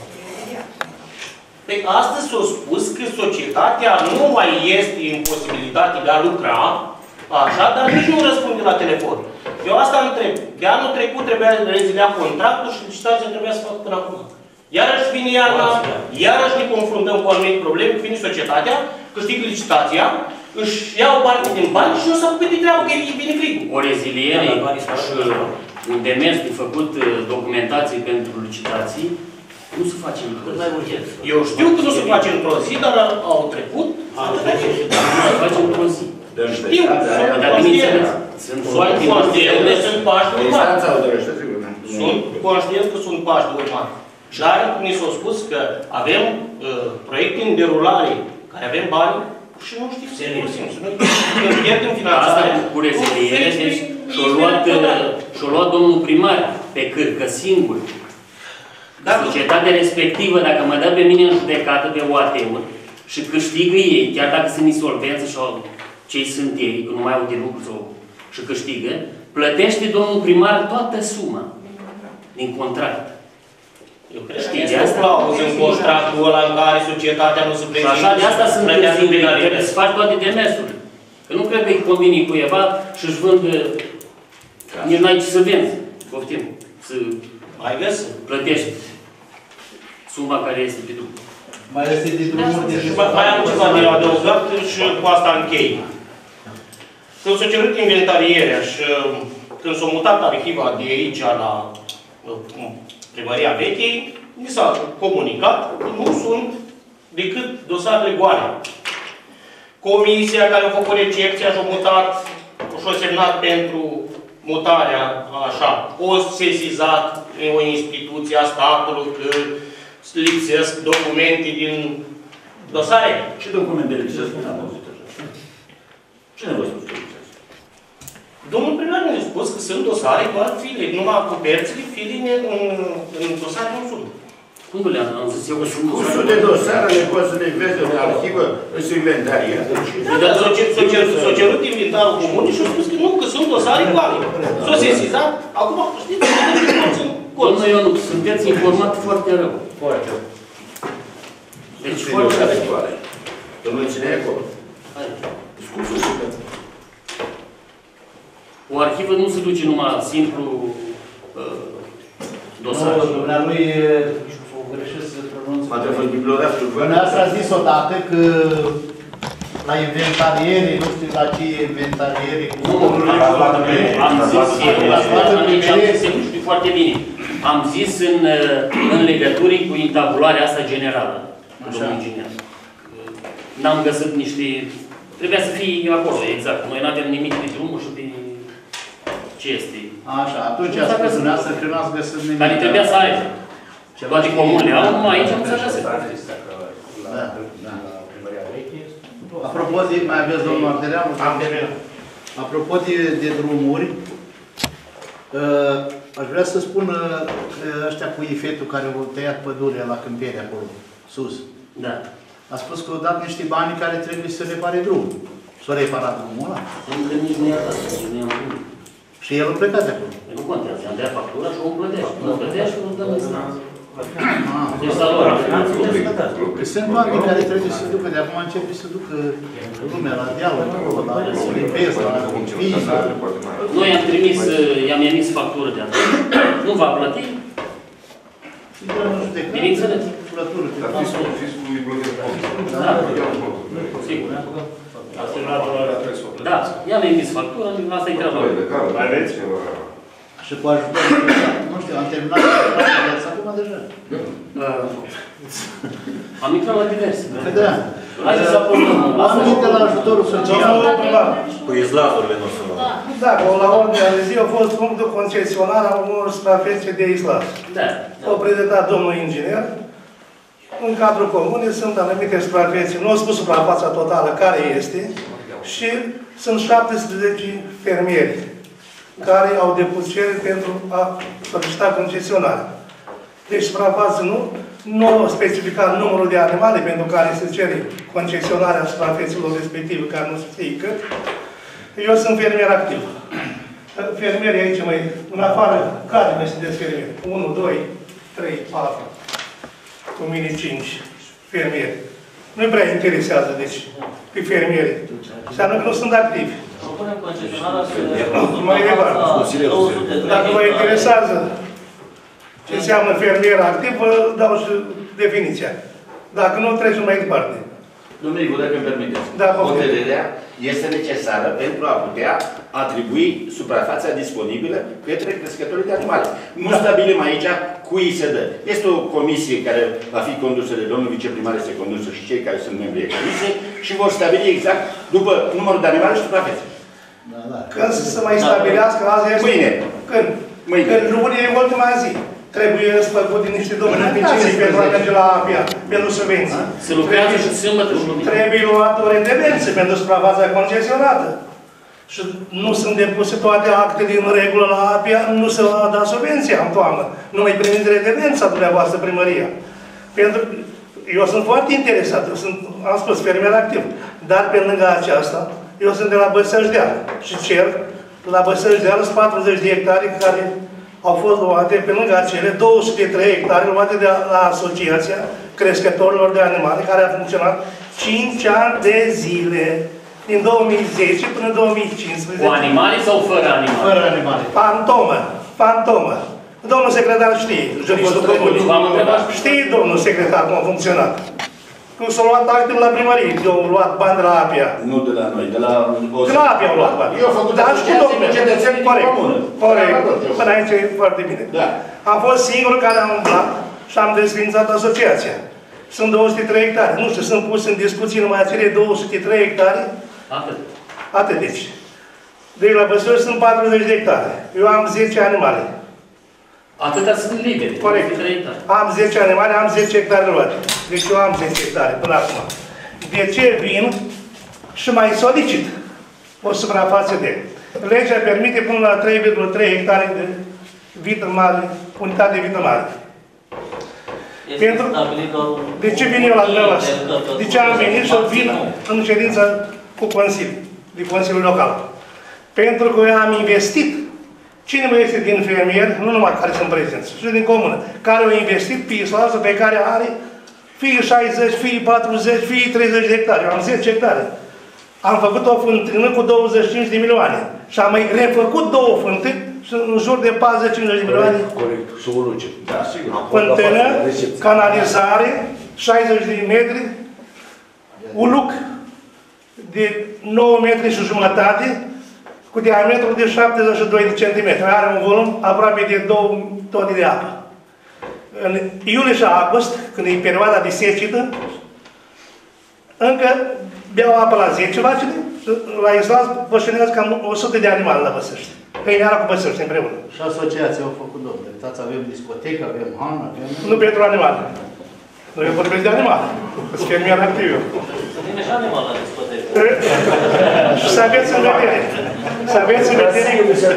Păi astăzi s-a spus că societatea nu mai este în posibilitate de a lucra, așa, dar nici nu răspunde la telefon. Eu asta întreb. De anul trecut trebuia să rezilia contractul și licitația trebuia să facă până acum. Iarăși vine iarna, iarăși ne confruntăm cu anumite probleme, vine societatea, câștigă licitația, își ia o parte din bani și nu s-a făcut de treabă, că e bine frigul. O reziliere și un demers de făcut documentații pentru licitații nu se face într-o zi. Eu știu că nu se face într-o zi, dar au trecut. Nu se face într-o zi. Știu, sunt conștient, sunt pași de urmat. Sunt conștient că sunt pași de urmat. Dar mi s-a spus că avem proiecte în derulare, care avem bani și nu știm să folosim. Când pierdem finanțarea, asta cu reziliere, deci și-a luat domnul primar pe cârcă singur. Societatea respectivă, dacă mă dă pe mine în judecată pe OAT-uri și câștigă ei, chiar dacă sunt insolvență sau cei sunt ei, că nu mai au de lucru sau, și câștigă, plătește domnul primar toată suma din contract. Eu cred că este o clauză în contractul ăla în care societatea nu se prezintă. Și așa de asta sunt întâlniri, trebuie să faci toate demersurile. Că nu cred că îi convine cuiva și își vând, nici n-ai ce să vinzi. Poftim. Să plătești suma care este pe drum. Mai este de drumuri de... Mai am ceva de adăugat și cu asta închei. Când s-a cerut inventarierea și când s-a mutat arhiva de aici la primăria vechei, mi s-a comunicat că nu sunt decât dosarele goale. Comisia care a făcut recepția și-a mutat, și-a semnat pentru mutarea, așa, o sesizat în o instituție a statului că lipsesc documente din dosare. Ce documente lipsesc? Cine vă spus că lipsesc? Domnul primar ne-a spus că sunt dosare doar file, numai cu perțile, file în dosare nu sunt. Cum nu le-am zis eu că sunt cursul de dosare le poți să le vezi în arhivă, îți inventariază. Da, s-a cerut inventarul comun și a spus că nu, că sunt dosare goale. S-a sesizat, acum, știți, domnul Ionu, sunteți informat foarte rău. Foarte rău. Deci foarte rău. Domnul ține acolo. Discursul și o arhivă nu se duce numai simplu dosar. Nu, dumnealui o greșesc să pronunț. Poate a fost bibliograful. Dumneavoastră a zis odată că la inventariere, nu știu la ce inventariere, cu am zis foarte bine. Am zis în legătură cu intabularea asta generală, domnul inginer. N-am găsit niște... Trebuia să fie acolo, exact. Noi nu avem nimic de drumul și de ce este. Așa, atunci a spus dumneavoastră că nu ați găsit nimic. Dar trebuia să aibă. Ceva de comun le au, numai aici nu s-a găsit. Da, da. Apropo de, mai aveți domnul Ardereanu? Am terminat. Apropo de drumuri, aș vrea să spun ăștia cu ifetul care au tăiat pădurea la Câmpere acolo, sus. Da. A spus că au dat niște bani care trebuie să repare drumul. S-a reparat drumul ăla. Încă nici nu i-a dat, nici nu i-am primit. Și el a plecat de acolo. Nu contează, i-am dat factura și o plătește. Nu plătește și o dăm în stat. Deci că sunt oameni care trebuie să ducă, de acum începe să ducă lumea la dealul, la Olimpes, la Pii, la... Noi i-am emis factură de atunci. Nu va plăti? Bineînțeles. Dar fiscul e blocat. Da, sigur. Da, i-am emis factură, asta e treaba. Mai aveți? Și cu ajutorul nu știu, am terminat acum deja. Am intrat la diverse. Da. Haideți să aportăm. Am intrat la ajutorul social. Cu izlaturile nu se va. Da, la ordinea de zi a fost punctul concesionar al unor suprafețe de islat. Da. A prezentat domnul inginer. În cadrul comunei sunt anumite suprafețe, nu au spus suprafața totală care este, și sunt 17 fermieri care au depus cereri pentru a solicita concesionare. Deci suprafață nu, nu specificat numărul de animale pentru care se cere concesionarea suprafețelor respective, care nu se știe cât. Eu sunt fermier activ. Fermierii aici, în afară, care mai sunteți fermieri? 1, 2, 3, 4, cu mine 5 fermieri. Nu prea interesează, deci, pe fermieri. Înseamnă că nu sunt activi. Mai departe. Dacă vă interesează ce înseamnă fermier activ, vă dau și definiția. Dacă nu, trecem mai departe. Domnule Ivo, dacă îmi permiteți. Da, hotărârea este necesară pentru a putea atribui suprafața disponibilă către crescătorii de animale. Nu stabilim aici cui se dă. Este o comisie care va fi condusă de domnul viceprimar, este condusă și cei care sunt membri ai comisiei și vor stabili exact după numărul de animale și suprafețe. Când să mai stabilească, azi este... Mâine. Când? Mâine. Când luni e ultima zi. Trebuie să făcute niște documentații pentru a merge la APIA, pentru subvenții. Se lucrează și sâmbătă și lumea. Trebuie luat o redevență pentru suprafața concesionată. Și nu sunt depuse toate actele în regulă la APIA, nu se va da subvenția în toamnă. Nu mai primiți redevența dumneavoastră primăria. Pentru că eu sunt foarte interesat, am spus, fermier activ. Dar pe lângă aceasta, eu sunt de la Băsășdeal și cer la Băsășdeal 40 de hectare care au fost luate, pe lângă acele 203 hectare luate de la Asociația Crescătorilor de Animale, care a funcționat 5 ani de zile, din 2010 până 2015. Cu animale sau fără animale? Fără animale. Fantomă. Domnul secretar știe, juristul comunii. Știe domnul secretar cum a funcționat. Când s-au luat acte la primărie, au luat bani de la APIA. Nu de la noi, de la... De la APIA au luat bani. Eu am făcut asociații cu cetățenii din comună. Corect. Până aici e foarte bine. Da. Am fost singurul care am umblat și am desfințat asociația. Sunt 203 hectare. Nu știu, sunt pus în discuții numai acele 203 hectare. Atât deci. Deci la Băsăși sunt 40 de hectare. Eu am 10 animale. Atâta sunt liberi. Corect. Am 10 animale, am 10 hectare luate. Deci eu am 10 hectare până acum. De ce vin și mai solicit o suprafață de... Legea permite până la 3,3 hectare de vită mare, unitate de vită mare. Pentru... De ce vin eu la dumneavoastră? De ce am venit și vin în ședința cu Consiliul, de Consiliul Local? Pentru că eu am investit. Cine mai este din fermier, nu numai care sunt prezenți, și din comună, care au investit pe islasă pe care are fie 60, fie 40, fie 30 de hectare. Eu am 10 hectare. Am făcut o fântână cu 25 de milioane. Și am mai refăcut 2 fântâni și în jur de 40-50 de milioane. Corect. Și o luce. Da, sigur. Fântână, canalizare, 60 de metri, un luc de 9 metri și jumătate, cu diametru de 72 de centimetri. Are un volum aproape de 2 tone de apă. În iulie și august, când e perioada de secetă, încă beau apă la 10 vacile, la Islas pășănează cam 100 de animale la Băsăști. Găineara cu Băsăști împreună. Și asociația au făcut, domnule. Uitați, avem discotecă, avem hană, avem... Nu pentru animale. Noi eu vorbesc de animale. Sunt fermier activ. Să vine și animal la discotecă. Și să aveți în vedere. Să aveți în vedere.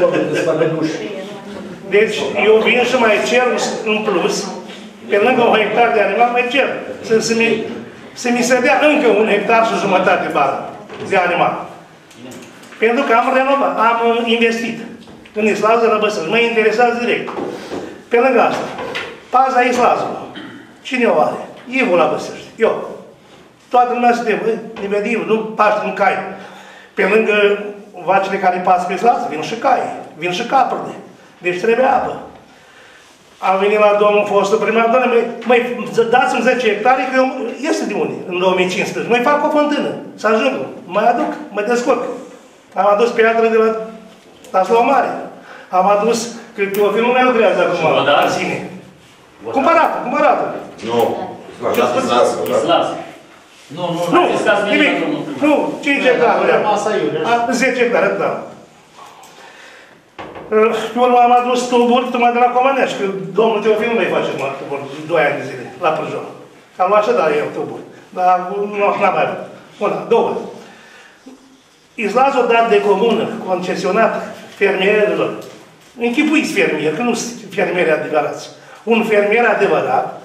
Deci, eu vin și mai cer în plus, pe lângă 1 hectar de animal, mai cer să mi se dea încă 1 hectar și jumătate de animal. Pentru că am renovat, am investit în Islază la Băsăști. Mă interesează direct. Pe lângă asta, paza Islazului. Cine o are? Ivo la Băsăști. Eu. Toată lumea suntem, nimeni, nu paște în cai. Pe lângă vacile care pasă pe Islază, vin și cai, vin și caprurile. Deci trebuie apă. Am venit la domnul fostul primar, doamne, măi, dați-mi 10 hectare, că eu, este de unde, în 2015. Mai fac o fântână, să ajung, mai aduc, mă descurc. Am adus piatră de la Taslău Mare. Am adus, că Teofil nu mai lucrează acum, la sine. Cumpărată. Nu. Islas. Nu, nimic. Nu, 5 hectare. 10 hectare, da. Pe urmă am adus tuburi tocmai de la Comănești, că domnul Teofil nu mai face tuburi 2 ani de zile, la Prăjor. Am luat și eu tuburi. Dar n-am mai avut. 1, 2. Islazul dat de comună, concesionat fermierilor. Închipuiți fermieri, că nu sunt fermieri adevărați. Un fermier adevărat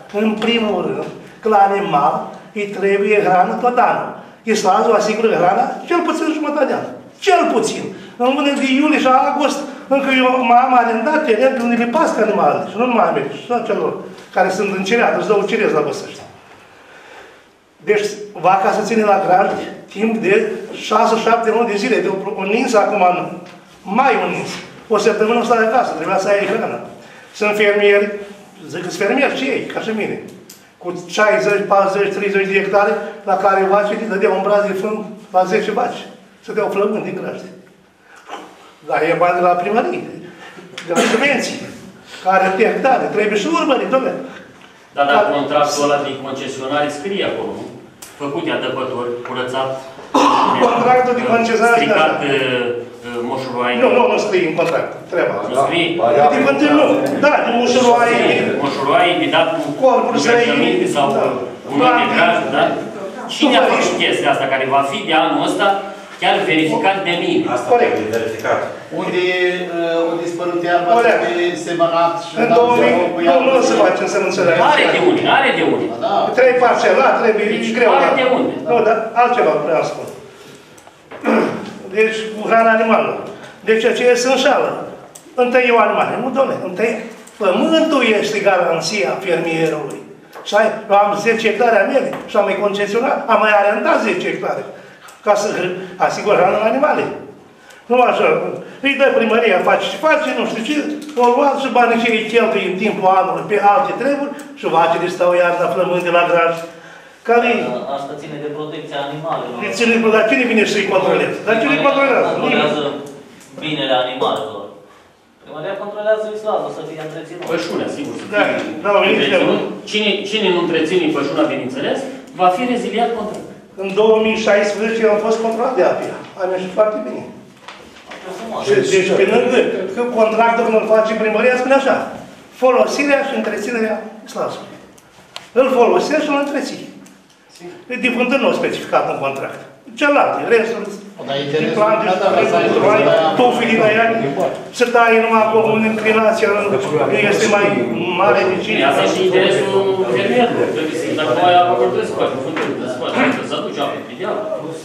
în primul rând, că la animal îi trebuie hrană tot anul. Islazul asigură hrana cel puțin jumătate de an. Cel puțin. În luna de iulie și august, încă eu m-am arendat teren de unde le pască animalele. Și nu numai mele, și tot celor care sunt încereate, își dau cerez la Băsăști. Deci, vaca se ține la graj timp de 6-7 luni de zile. De o ninsă acum, mai un nins. O săptămână stai acasă, trebuia să ai hrană. Sunt fermieri, zic că sunt fermieri și ei, ca și mine. Cu 60, 40, 30 de hectare, la care vacile îi dădeau un braț de fân la 10 vaci. Să deau flământ din graște. Dar e bani de la primărie, de la subvenții, care pe hectare, trebuie și urmărit, dom'le. Dar dacă contractul ăla de concesionare scrie acolo, nu? Făcut adăpători, curățat, contractul de concesionare stricat moșuroaie. Nu scrie în contract, treaba. Nu scrie? De vântul nu. Da, de moșuroaie. Moșuroaie, de dat cu îngrășăminte sau unul de graj, da? Cine a făcut chestia asta, care va fi de anul ăsta chiar verificat de mine? Asta e verificat. Unde a dispărut iarba, trebuie semănat și... În 2000, nu se face în semânțele. Are de unde, are de unde. Trebuie parcelat, trebuie greu. Are de unde. Nu, dar altceva vreau să spun. Deci, cu hrana animală. Deci, aceea se înșală. Întâi eu animale. Nu, doamne, întâi pământul este garanția fermierului. Și eu am 10 hectare a mele și am mai concesionat, am mai arendat 10 hectare ca să asigur hrana la animale. Nu așa. Îi dă primăria, face ce face, nu știu ce, o luat și banii ce îi cheltuie în timpul anului pe alte treburi și vacile stau iarna flămânde la graj. Asta ține de protecția animalelor. Dar cine vine să-i controlează? Dar cine controlează? Controlează binele animalelor. Primăria controlează islazul să fie întreținut. Pășunea, sigur. Cine nu întreține pășuna, bineînțeles, va fi reziliat contract. În 2016 eu am fost controlat de APIA. Am ieșit foarte bine. Deci, pe lângă că contractul când îl face primăria, spune așa, folosirea și întreținerea islazului. Îl folosești și îl întreții. De vântul nu specificat în contract. Celălalt, restul, din plante, tufii din aia, să taie numai acolo unde inclinația este mai mare de cine. Asta e și interesul fermierului. Dacă nu ai apă, trebuie să faci cu vântul, trebuie să duci apă pe deal.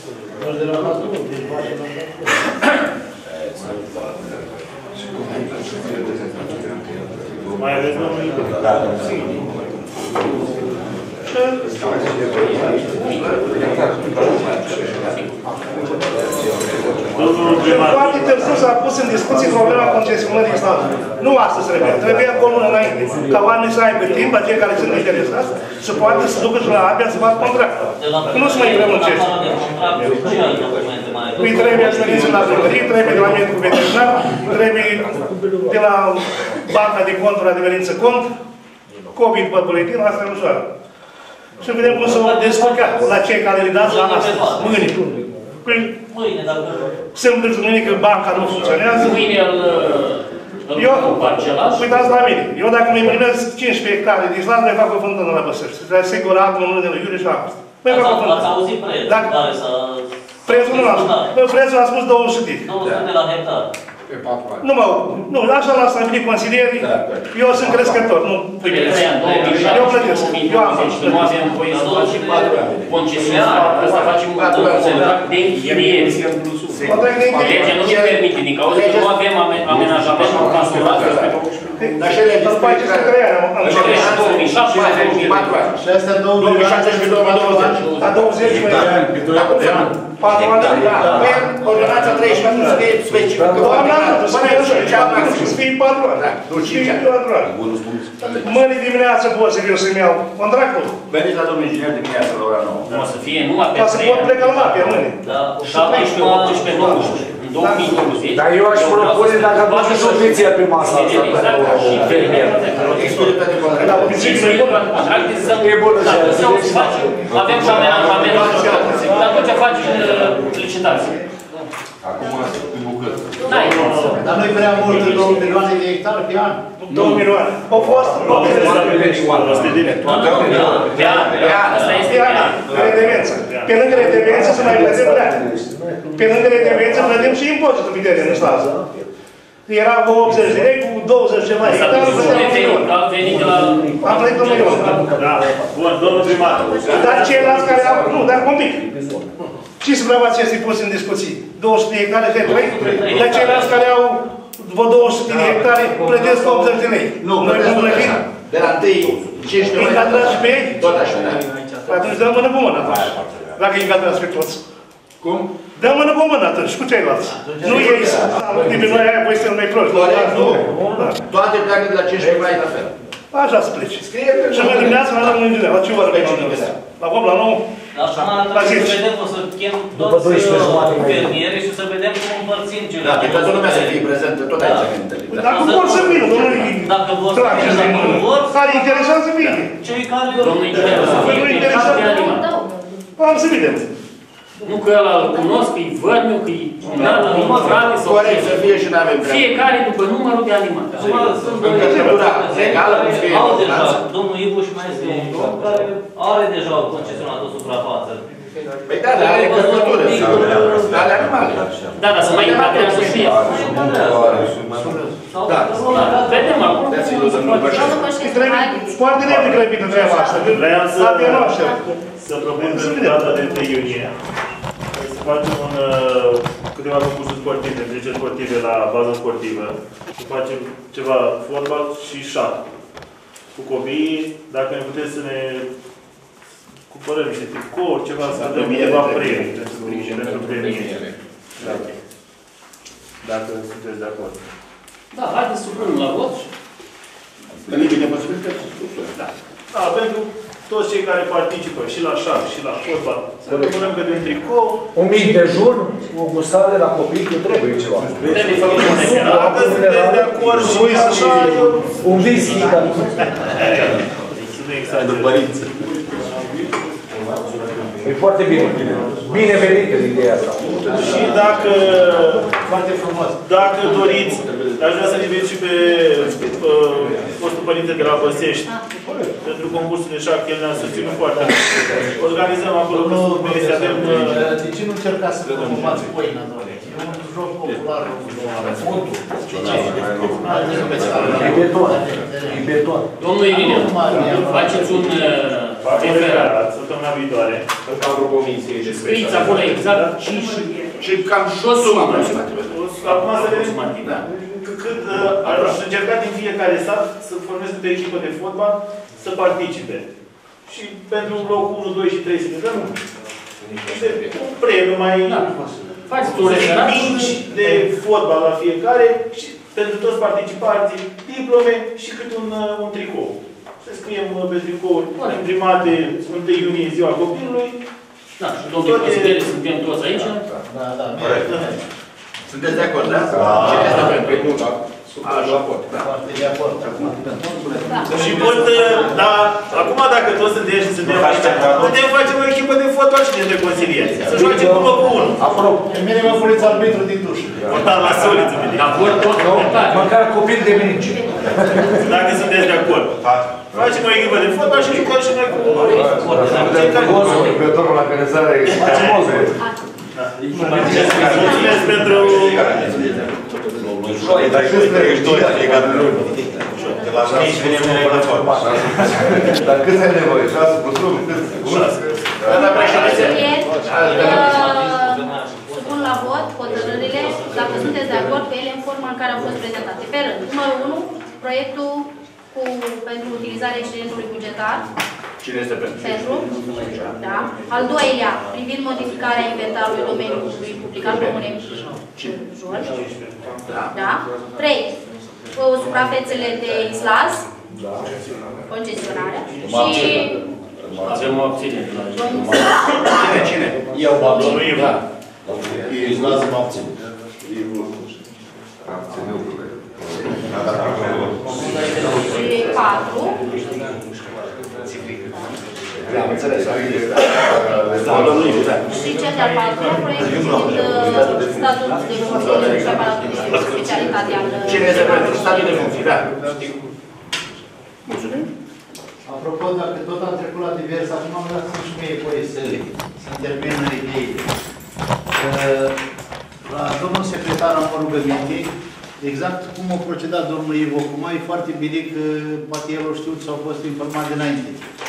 Mai aveți domnul? Da. Foarte târziu s-a pus în discuție problema concesionării statului. Nu astăzi trebuie cu o lună înainte. Ca oamenii să aibă timp, aceia care sunt interesați, să poată să ducă și la APIA să facă contract. Nu se mai prelungește. Îi trebuie experiență la primărie, trebuie de la medicul veterinar, trebuie de la banca de conturi adeverință cont, COVID pe buletin, asta e ușoară. Și vedem cum s-au descurcat la cei care le dați la astăzi, mâine. Mâine, dacă... Se îmblâți mâine că banca nu funcționează. Mâine îl parcelați. Uitați la mine. Eu dacă mi primesc 15 hectare de islam, mai fac o fântână la Băsăști. Să trebuie asigurat în lună de iulie și august. Ați auzit prețul care s-a... Prețul nu l-am spus. Prețul a spus 200. 200 de la hectar. Nu, așa l-a stabilit consilierii. Eu sunt crescător, nu. Eu plătesc. Eu am nu avem voie să facem concesionare. Asta facem un contract de închiriere. Legea nu ne permite, din cauza că nu avem amenajament pastoral. Dar și legea după aceste 3 ani am început. 2007 și astea 2017-2020. La 20 de ani. 4 ani. Ordonanța 34 să fie specifică. Doamna, să fie 4 ani. Mâine dimineață pot să viu să-mi iau contractul. Veniți la domnul inginer dimineața la ora 9. Nu, să fie numai pe 3 ani. Ca să pot pleca la pe mâine. 17, 18, 19. În 2020. Dar eu aș propune dacă aduce justiția pe masă asta. Și fermierul. E bună și avem și amenajament. Atunci faci licitație. Acum, în bucătă. Dar nu-i prea mult, 2 milioane de hectare pe an. 2 milioane. Au fost... Asta este redevență. Pe lângă redevență să mai plătim plată. Pe lângă redevență plătim și impozitul pe teren în slasă. Era cu 80 de lei, cu 20 ceva hectare, plăteam 1 milion. Am plătit 1 milion. Da. Bun, domnul primar. Dar ceilalți care au... Nu, dar un pic. Ce supravație este pus în discuții? 200 de hectare de 3? Dar ceilalți care au vă 200 de hectare plătesc 80 de lei. Nu, plătesc de la 15 încadrați pe ei? Tot așa, da. Atunci dăm mână cu mână atunci. Dacă încadrați pe toți. Cum? Dăm mână cu mână atunci, cu ceilalți. Nu ei să ultimii noi aia, voi suntem mai proști. Nu. Toate pleacă de la 15 mai la fel. Așa se plece. Și mă dimineața la domnul inginer, la ce oră vei cine? La 8, la 9? Acum să vedem, o să chem toți fermierii și să vedem cum împărțim cele. Da, pe toată lumea să fie prezentă, tot aici ne întâlnim. Dacă vor să vină, domnul Dacă vor să vină, dacă nu vor, care interesează să vină. Cei care... Domnul inginer, să fie de cap de animal. Am să vedem. Nu că ăla îl cunosc, că-i vărmiu, că-i unală, că-i frate sau... Corect, să fie și n-avem treabă. Fiecare după numărul de animal. Încărcătura legală, cum scrie au deja, domnul Ibu și mai este un domn care are deja o concesionat o suprafață. Păi da, dar are încărcătură, dar ale animale. Da, dar să mai încadrează și el. Da, vedem acum. Foarte repede repede treaba asta. Vreau să propun pentru data de 1 iunie să facem câteva concursuri sportive, 10 sportive la bază sportivă, să facem ceva fotbal și șah cu copiii, dacă ne puteți să ne cumpărăm niște tricouri, ceva, să dăm câteva premii pentru premiere. Dacă sunteți de acord. Da, haideți să supunem la vot. Elimine posibilități. Da. Da, pentru toți cei care participă și la șah și la fotbal, să rămânem câte un tricou. Un mic dejun, o gustare la copii, că trebuie ceva. Trebuie făcut un deserat. Dacă sunteți de acord și așa, un whisky. Să nu exagerăm. E foarte bine. Binevenită ideea asta. Și dacă... Foarte frumos. Dacă doriți, aș vrea să ne invit și pe fostul părinte de la Băsești pentru concursul de șah, el ne-a susținut foarte mult. Organizăm acolo cu Ministeria de... De ce nu încercați să promovați poina, doamne? E un joc popular, fondul. E beton. E beton. Domnul Irineu, faceți un referat săptămâna viitoare. În cadrul comisiei. scrieți acolo exact și cam și o sumă aproximativă. Acum să vedem cât aș încerca din fiecare sat să formez câte o echipă de fotbal să participe. Și pentru locul 1, 2 și 3 să ne dăm un premiu mai... Faceți un referat. Mici de fotbal la fiecare și pentru toți participanții, diplome și cât un tricou. Să scriem pe tricouri imprimate 1 iunie, ziua copilului. Da, și domnul considere, suntem toți aici. Da, da. Corect. Sunteți de acord, da? Cine este pentru la vot? Foarte de acord. Și pot, dar acum dacă toți sunteți și suntem aici, putem face o echipă de fotbal și de consilieri. Să joace cu locul 1. Apropo. E mine mă puneți arbitru din duș. La soliță, bine. Dar vor tot măcar copil de minci. Dacă sunteți de acord. Facem o echipă de fotbal și jucăm și noi cu... Pe domnul la canezare. Mulțumesc pentru... Dar și ești doi la fiecare lună. Dar cât ai nevoie? 6 plus 1? Supun la vot hotărârile, dacă sunteți de acord cu ele în forma în care au fost prezentate. Pe rând, numărul 1, proiectul pentru utilizarea excedentului bugetar. Cine este pentru? Pentru. Da. Al doilea, privind modificarea inventarului domeniului public al Comunei Jol. Da. 3. Suprafețele de islas. Concesionarea. Și... Avem o abținere. Cine? Eu mă abțin. Domnul Ivo. Islas mă abțin. Și 4. Am înțeles. Și cel de-al patrulea proiect privind statutul de funcție și aparatul de specialitate al... Cine este pentru statul de funcție? Da. Mulțumim. Apropo, dacă tot am trecut la divers, acum am dat și mie voie să intervin în idei. La domnul secretar am o rugăminte, exact cum a procedat domnul Ivo, cum e foarte bine că poate el o știut sau a fost informat dinainte.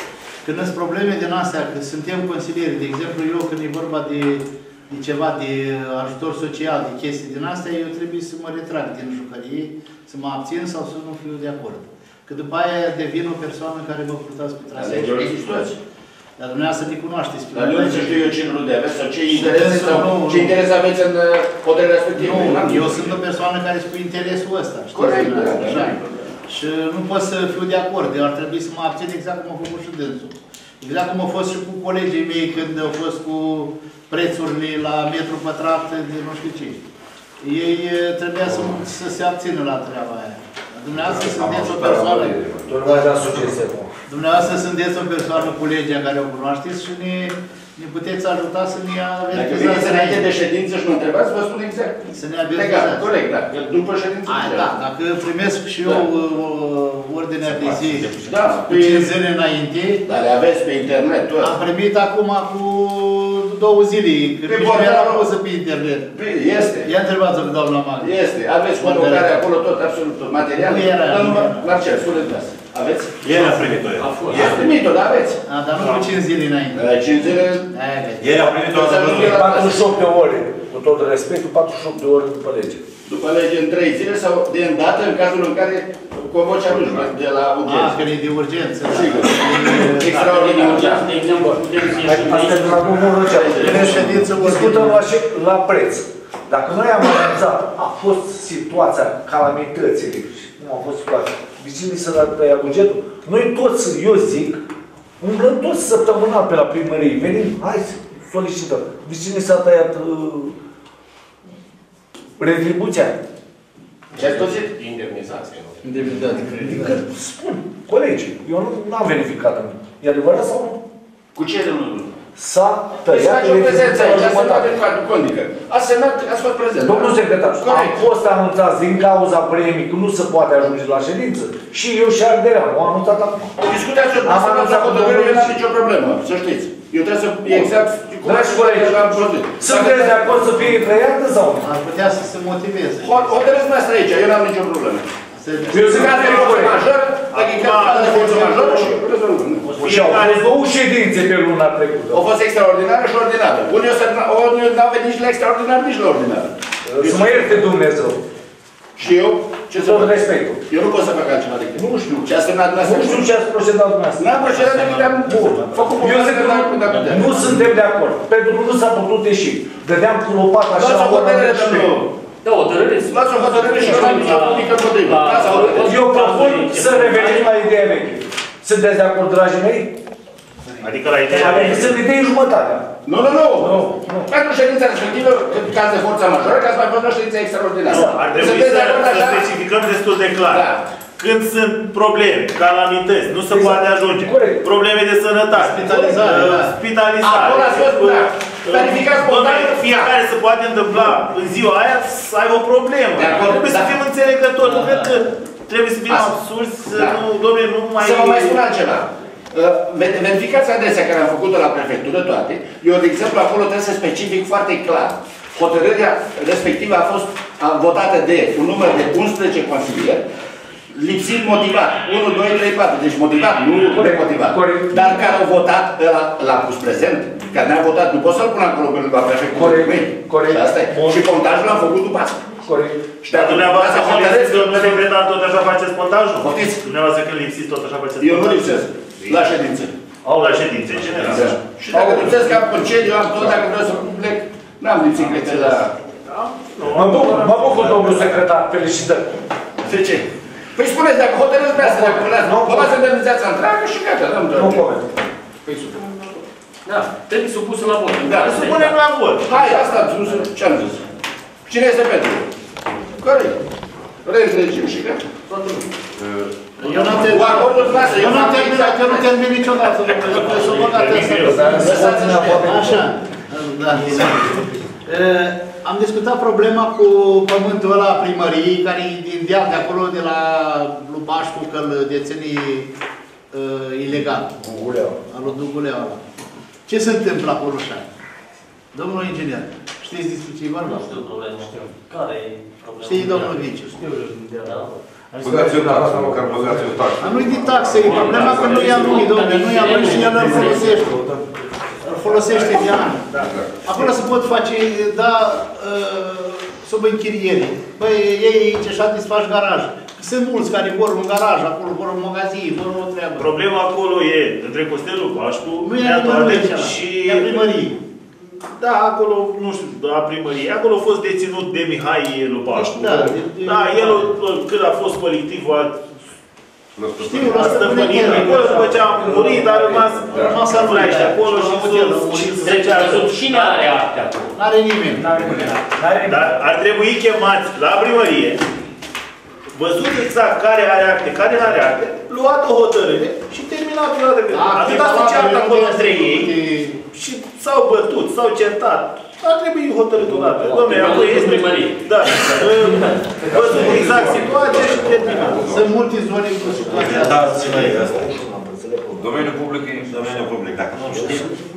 Când sunt probleme din astea, că suntem consilieri, de exemplu, eu când e vorba de ceva de ajutor social, de chestii din astea, eu trebuie să mă retrag din jucărie, să mă abțin sau să nu fiu de acord. Că după aia devin o persoană care mă purtați pe traseu. Dar dumneavoastră ne cunoașteți. Dar nu știu eu ce rol de aveți sau ce interes aveți în hotărârea respectivă. Eu sunt o persoană care spune interesul ăsta. Corect, da. Și nu pot să fiu de acord. Eu ar trebui să mă abțin exact cum a făcut și dânsul. Exact cum a fost și cu colegii mei când au fost cu prețurile la metru pătrat de nu știu ce. Ei trebuia să se abțină la treaba aia. Dumneavoastră sunteți o persoană... Dumneavoastră sunteți o persoană cu legea care o cunoașteți și ne puteți ajuta să ne avertizați. Dacă veniți înainte de ședință și mă întrebați, vă spun exact. Să ne avertizați. Corect, da. După ședință. Da, dacă primesc și eu ordinea de zi cu 5 zile înainte... Dar le aveți pe internet tot. Am primit acum cu 2 zile, că nici nu era pusă pe internet. Este. Ia întrebați-vă, doamna Magă. Este. Aveți convocare acolo tot, absolut tot. Material. Nu era. Marcel, spuneți asta. Aveți? Ieri a primit-o eu. A primit-o, dar aveți. Dar nu cu 5 zile înainte. 5 zile... Ieri a primit-o. 48 de ore. Cu tot respectul, 48 de ore după lege. După lege în 3 zile sau de îndată în cazul în care convoci atunci de la urgență. Că e de urgență. Sigur. Extraordinar. De exemplu, Asta e de la domnul Răceau. Discutăm la preț. Dacă noi am analizat, a fost situația, calamitățile, cum a fost situația, vicinii să tăia bugetul, noi toți, eu zic, umblăm toți săptămânal pe la primărie, venim, hai să solicităm. Vicinii s-a tăiat retribuția. Ce ați spus? Indemnizație. Că spun, colegii, eu nu am verificat. E adevărat sau nu? Cu ce de nu? S-a tăiat retribuția aici, a semnat în cadrul condică. A semnat, ați fost prezent. Domnul secretar, am fost anunțat din cauza premiei că nu se poate ajunge la ședință și eu și Arderea, am anunțat acum. Discutați-o, am anunțat hotărâre, eu n-am nicio problemă, să știți. Eu trebuie să exact dragi colegi, sunteți de acord să fie tăiată sau nu? Ar putea să se motiveze. Hotărâți noastră aici, eu n-am nicio problemă. Eu sunt caz de forță majoră, dacă e caz de forță majoră și rezolvăm. Și au fost 2 ședințe pe luna trecută. Au fost extraordinară și ordinară. Unii n-au venit nici la extraordinară, nici la ordinară. Să mă ierte Dumnezeu. Și eu? Ce să tot respectul. Eu nu pot să fac altceva decât. Nu știu. Ce a semnat dumneavoastră? Nu știu ce ați procedat dumneavoastră. N-am procedat decât am făcut eu zic că nu suntem de acord. Pentru că nu s-a putut ieși. Dădeam cu lopata așa la ora Da, o hotărâre. Luați o hotărâre și nu am nicio publică împotrivă. Eu propun să revenim la ideea veche. Sunteți de acord, dragii mei? Adică la ideea veche. Sunt idei jumătate. Nu. Pentru ședința respectivă, caz de forță majoră, ca să mai facem o ședință extraordinară. Ar trebui să specificăm destul de clar. Când sunt probleme, calamități, nu se poate ajunge. Probleme de sănătate, spitalizare. Acolo ați fost, verificat spontan. Fiecare se poate întâmpla în ziua aia să aibă o problemă. Trebuie să fim înțelegători. Nu cred că trebuie să fim absurzi, domnule, nu mai... Să vă mai spun altceva. Verificați adresa care am făcut-o la prefectură, toate. Eu, de exemplu, acolo trebuie să specific foarte clar. Hotărârea respectivă a fost votată de un număr de 11 consilieri, lipsind motivat. 1, 2, 3, 4. Deci motivat, nu nemotivat. Dar care au votat, l-a pus prezent, care n-a votat, nu pot să-l pun acolo la prefectură. Corect. Și asta e. Și contajul l-am făcut după asta. Corect. Și dacă dumneavoastră când lipsiți, domnule secretar, tot așa faceți contajul? Poftiți? Dumneavoastră când lipsiți, tot așa faceți contajul? Eu nu lipsesc. La ședință. La ședințe, în general. Și dacă lipsesc ca concediu, am tot, dacă vreau să plec, n-am lipsit lecție la... Mă bucur, domnul secretar, felicitări. De ce? Păi spuneți, dacă hotărâți pe asta, dacă vă luați indemnizația întreagă și gata, n-am nu coment. Păi supun. Da, trebuie supusă la vot. Da, supunem la vot. Hai, asta ce-am zis. Cine este pentru? Corect. Reîntregim și gata. Eu n-am terminat, eu nu termin niciodată, domnule, să vă gata. Așa. Am discutat problema cu pământul ăla primăriei, care e din deal de acolo, de la Lubașcu, că îl deține ilegal. Al lui Duguleau ăla. Ce se întâmplă acolo așa? Domnul inginer, știți despre ce e vorba? Nu știu problema. Care e problema? Știi, domnul Viciu? Da. Băgați o taxă, măcar băgați o taxă. Nu-i de taxe, e problema că nu ia lui, domnule, nu ia lui și el îl folosește. Îl folosește de ani. Acolo se pot face, da, sub închiriere. Băi, ei ce satisfaci garaj. Sunt mulți care vor un garaj, acolo vor un magazin, vor o treabă. Problema acolo e, între Costelul Pașcu, nu e nimănui și e primărie. Da, acolo, nu știu, la primărie. Acolo a fost deținut de Mihai Lupașcu. Da, el, când a fost colectiv, știu, a stăpânit acolo, după ce a murit, a rămas alfrește acolo și deci a văzut cine are acte acolo? N-are nimeni. Dar ar trebui chemați la primărie, văzut exact care are acte, care nu are acte, luat o hotărâre și terminat perioada de viață. Atâta se ceartă acolo între ei și s-au bătut, s-au certat. Ar trebui hotărât o dată. Dom'le, acolo este primărie. Da. Văzut exact situația și terminat. Sunt multe zone cu situația asta. Domeniul public e domeniul public, dacă nu știi.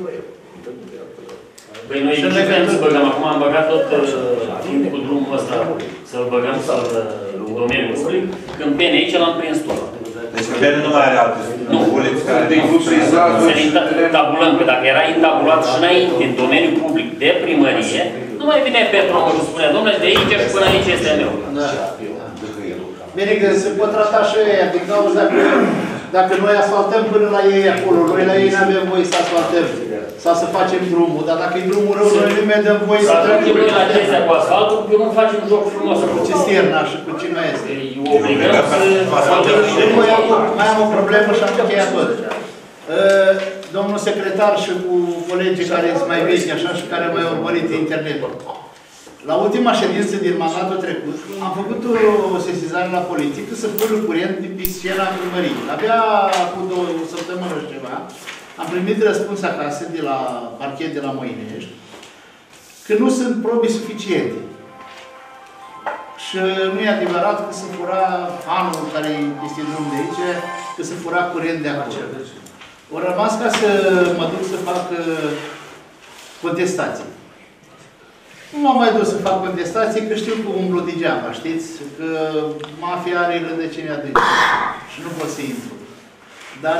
Păi noi ce vrem să băgăm? Acum am băgat tot timpul drumul ăsta, să-l băgăm în domeniul public, când bine aici l-am prins tot. Deci că bine nu mai are alte uliți care te să tabulăm, că dacă era intabulat și înainte în domeniul public de primărie, nu mai vine Petromul și spune, domnule, de aici și până aici este meu. Bine că se pot trata și ăia, din cauza că dacă noi asfaltăm până la ei acolo, noi la ei nu avem voie să asfaltăm sau să facem drumul, dar dacă e drumul rău, noi nu mai dăm voie să trecem prin acestea cu asfaltul, că nu facem joc frumos. Cu cisterna și cu ce mai este. Obligăm să asfaltăm și de mai am o problemă și am încheiat tot. Domnul secretar și cu colegii care sunt mai vechi așa și care au mai urmărit internetul. La ultima ședință din mandatul trecut, am făcut o sesizare la politică să pună curent de pe scena primăriei. Abia cu 2 săptămâni și ceva, am primit răspuns acasă de la parchet de la Moinești că nu sunt probe suficiente. Și nu e adevărat că se fura anul care este drum de aici, că se fura curent de acolo. O rămas ca să mă duc să fac contestații. Nu m-am mai dus să fac contestații, că știu că umblu degeaba, știți? Că mafia are rădăcini adânci și nu pot să intru. Dar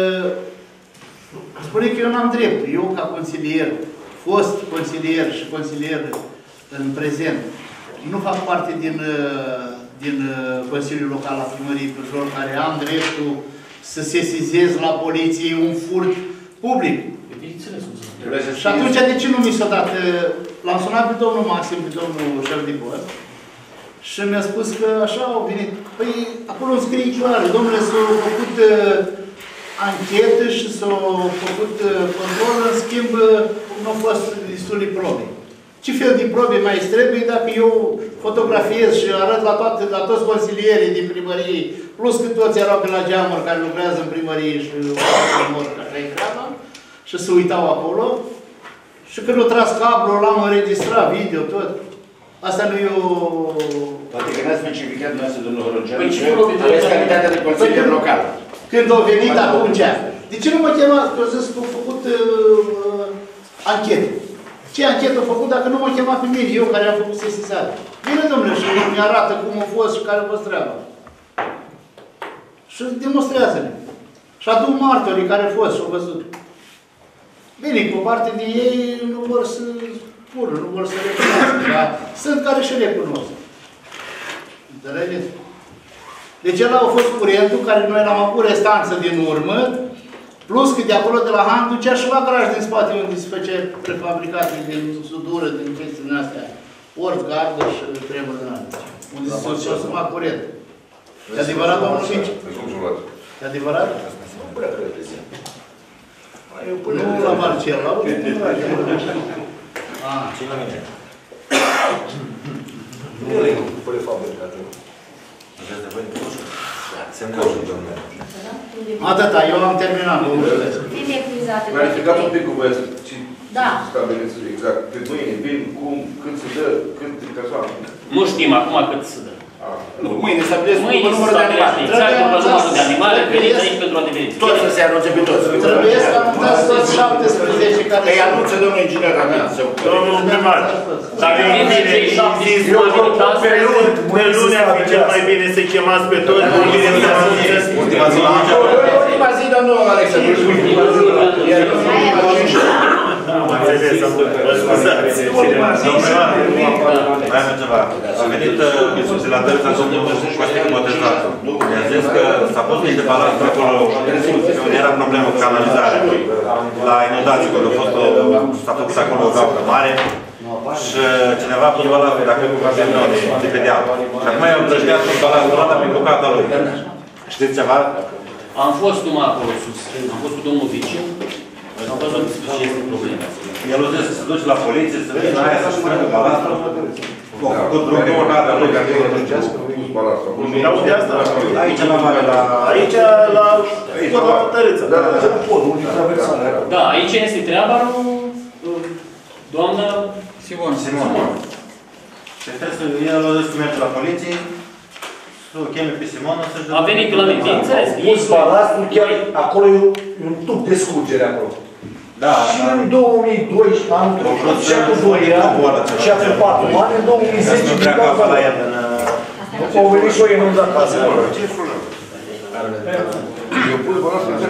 spune că eu n-am dreptul. Eu, ca consilier, fost consilier și consilier în prezent, nu fac parte din Consiliul Local al Primăriei Pârjol, care am dreptul să sesizez la poliție un furt public. Și atunci, de ce nu mi s-a dat? L-am sunat pe domnul Maxim, pe domnul șef de post, și mi-a spus că așa au venit. Păi, acolo îmi scrie clar, domnule, s-au făcut anchetă și s-au făcut control, în schimb, nu au fost destule probe. Ce fel de probe mai trebuie dacă eu fotografiez și arăt la toți consilierii din primărie, plus că toți erau pe la geamuri care lucrează în primărie și așa e treaba, și se uitau acolo, și când o tras cablul, l-am înregistrat, video, tot. Asta nu e o... Poate că n-ați specificat dumneavoastră, domnul Horogeanu, că aveți calitatea de consilier local. Când au venit atunci, de ce nu mă chemați? Că au zis că au făcut anchetă. Ce anchetă au făcut dacă nu mă chema pe mine, eu care am făcut sesizare? Bine, domnule, și mi-arată cum a fost și care a fost treaba. Și demonstrează-ne. Și aduc martorii care au fost și au văzut. Bine, cu o parte de ei nu vor să spună, nu vor să recunoască, dar sunt care și recunosc. Înțelegeți? Deci ăla a fost curentul care noi l-am avut restanță din urmă, plus că de acolo de la Han ducea și la garaj din spate unde se făcea prefabricate din sudură, din chestii din astea. Ort, gardă și treburi din astea. Unde se consuma curent. E adevărat, domnul Mici? E adevărat? Nu prea cred. Eu până nu la Marcel, la unde nu la Cine la mine? Nu e prefabricat. Semnășul, domnule. Atâta, eu am terminat. Fiind epuizate. Clarificați un pic cu voi, ce stabiliți exact. Cât mâine vin, cum, cât se dă, cât persoane. Nu știm acum cât se dă. Mâine stabilesc numărul de animale. Exact, numărul de animale, veniți aici pentru a deveni. Toți să se anunțe pe toți. Trebuie să anunțați toți 17 care... Ei anunță domnul inginer Ramea. Domnul primar, dacă e bine zis, pe lunea ar fi cel mai bine să chemați pe toți, nu bine să anunțați. Ultima zi, domnul Alexandru. Am înțeles, vă scuzați. Mai am ceva. A venit la Tărța domnul Costică Botezatu. Mi-a zis că s-a pus niște balanțe acolo, unde era problemă cu canalizarea. La inundații, când s-a făcut acolo o gaură mare și cineva a pus balanțe, dacă nu avem noi, de pe deal. Și acum i-au drăjdeat cu balanțul ăla pe bucata lui. Știți ceva? Am fost numai acolo sus. Am fost cu domnul Viciu. Am văzut ce este problema. El a zis să se duce la poliție, să vină aia să-și strângă balanțul. Cu drumul cadă lui, dacă el rângească. Auzi asta? Aici la mare, la... Aici la Tărâța. Da, aici este treaba doamna Simon. Și trebuie să el a zis că merge la poliție, să o cheme pe Simona să-și dă... A venit la mine, înțeles? Pus balastul, chiar acolo e un tub de scurgere acolo. Da, și în 2012, anul trecut, și acum 2 ani, și acum 4 ani, în 2010, din cauza la ea. Au venit și o inundat casă. Eu pun balansul în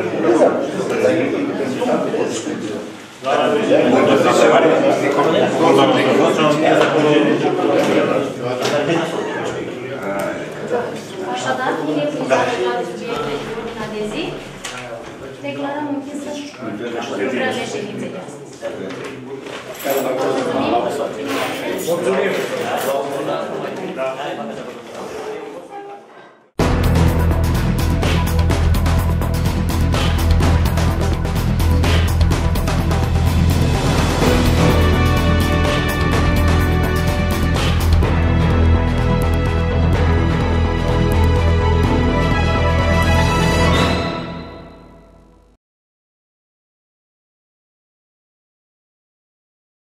Așadar, fiind epuizate toate subiectele de ordinea de zi, declarăm închisă lucrările ședinței de astăzi. Mulțumim! Mulțumim!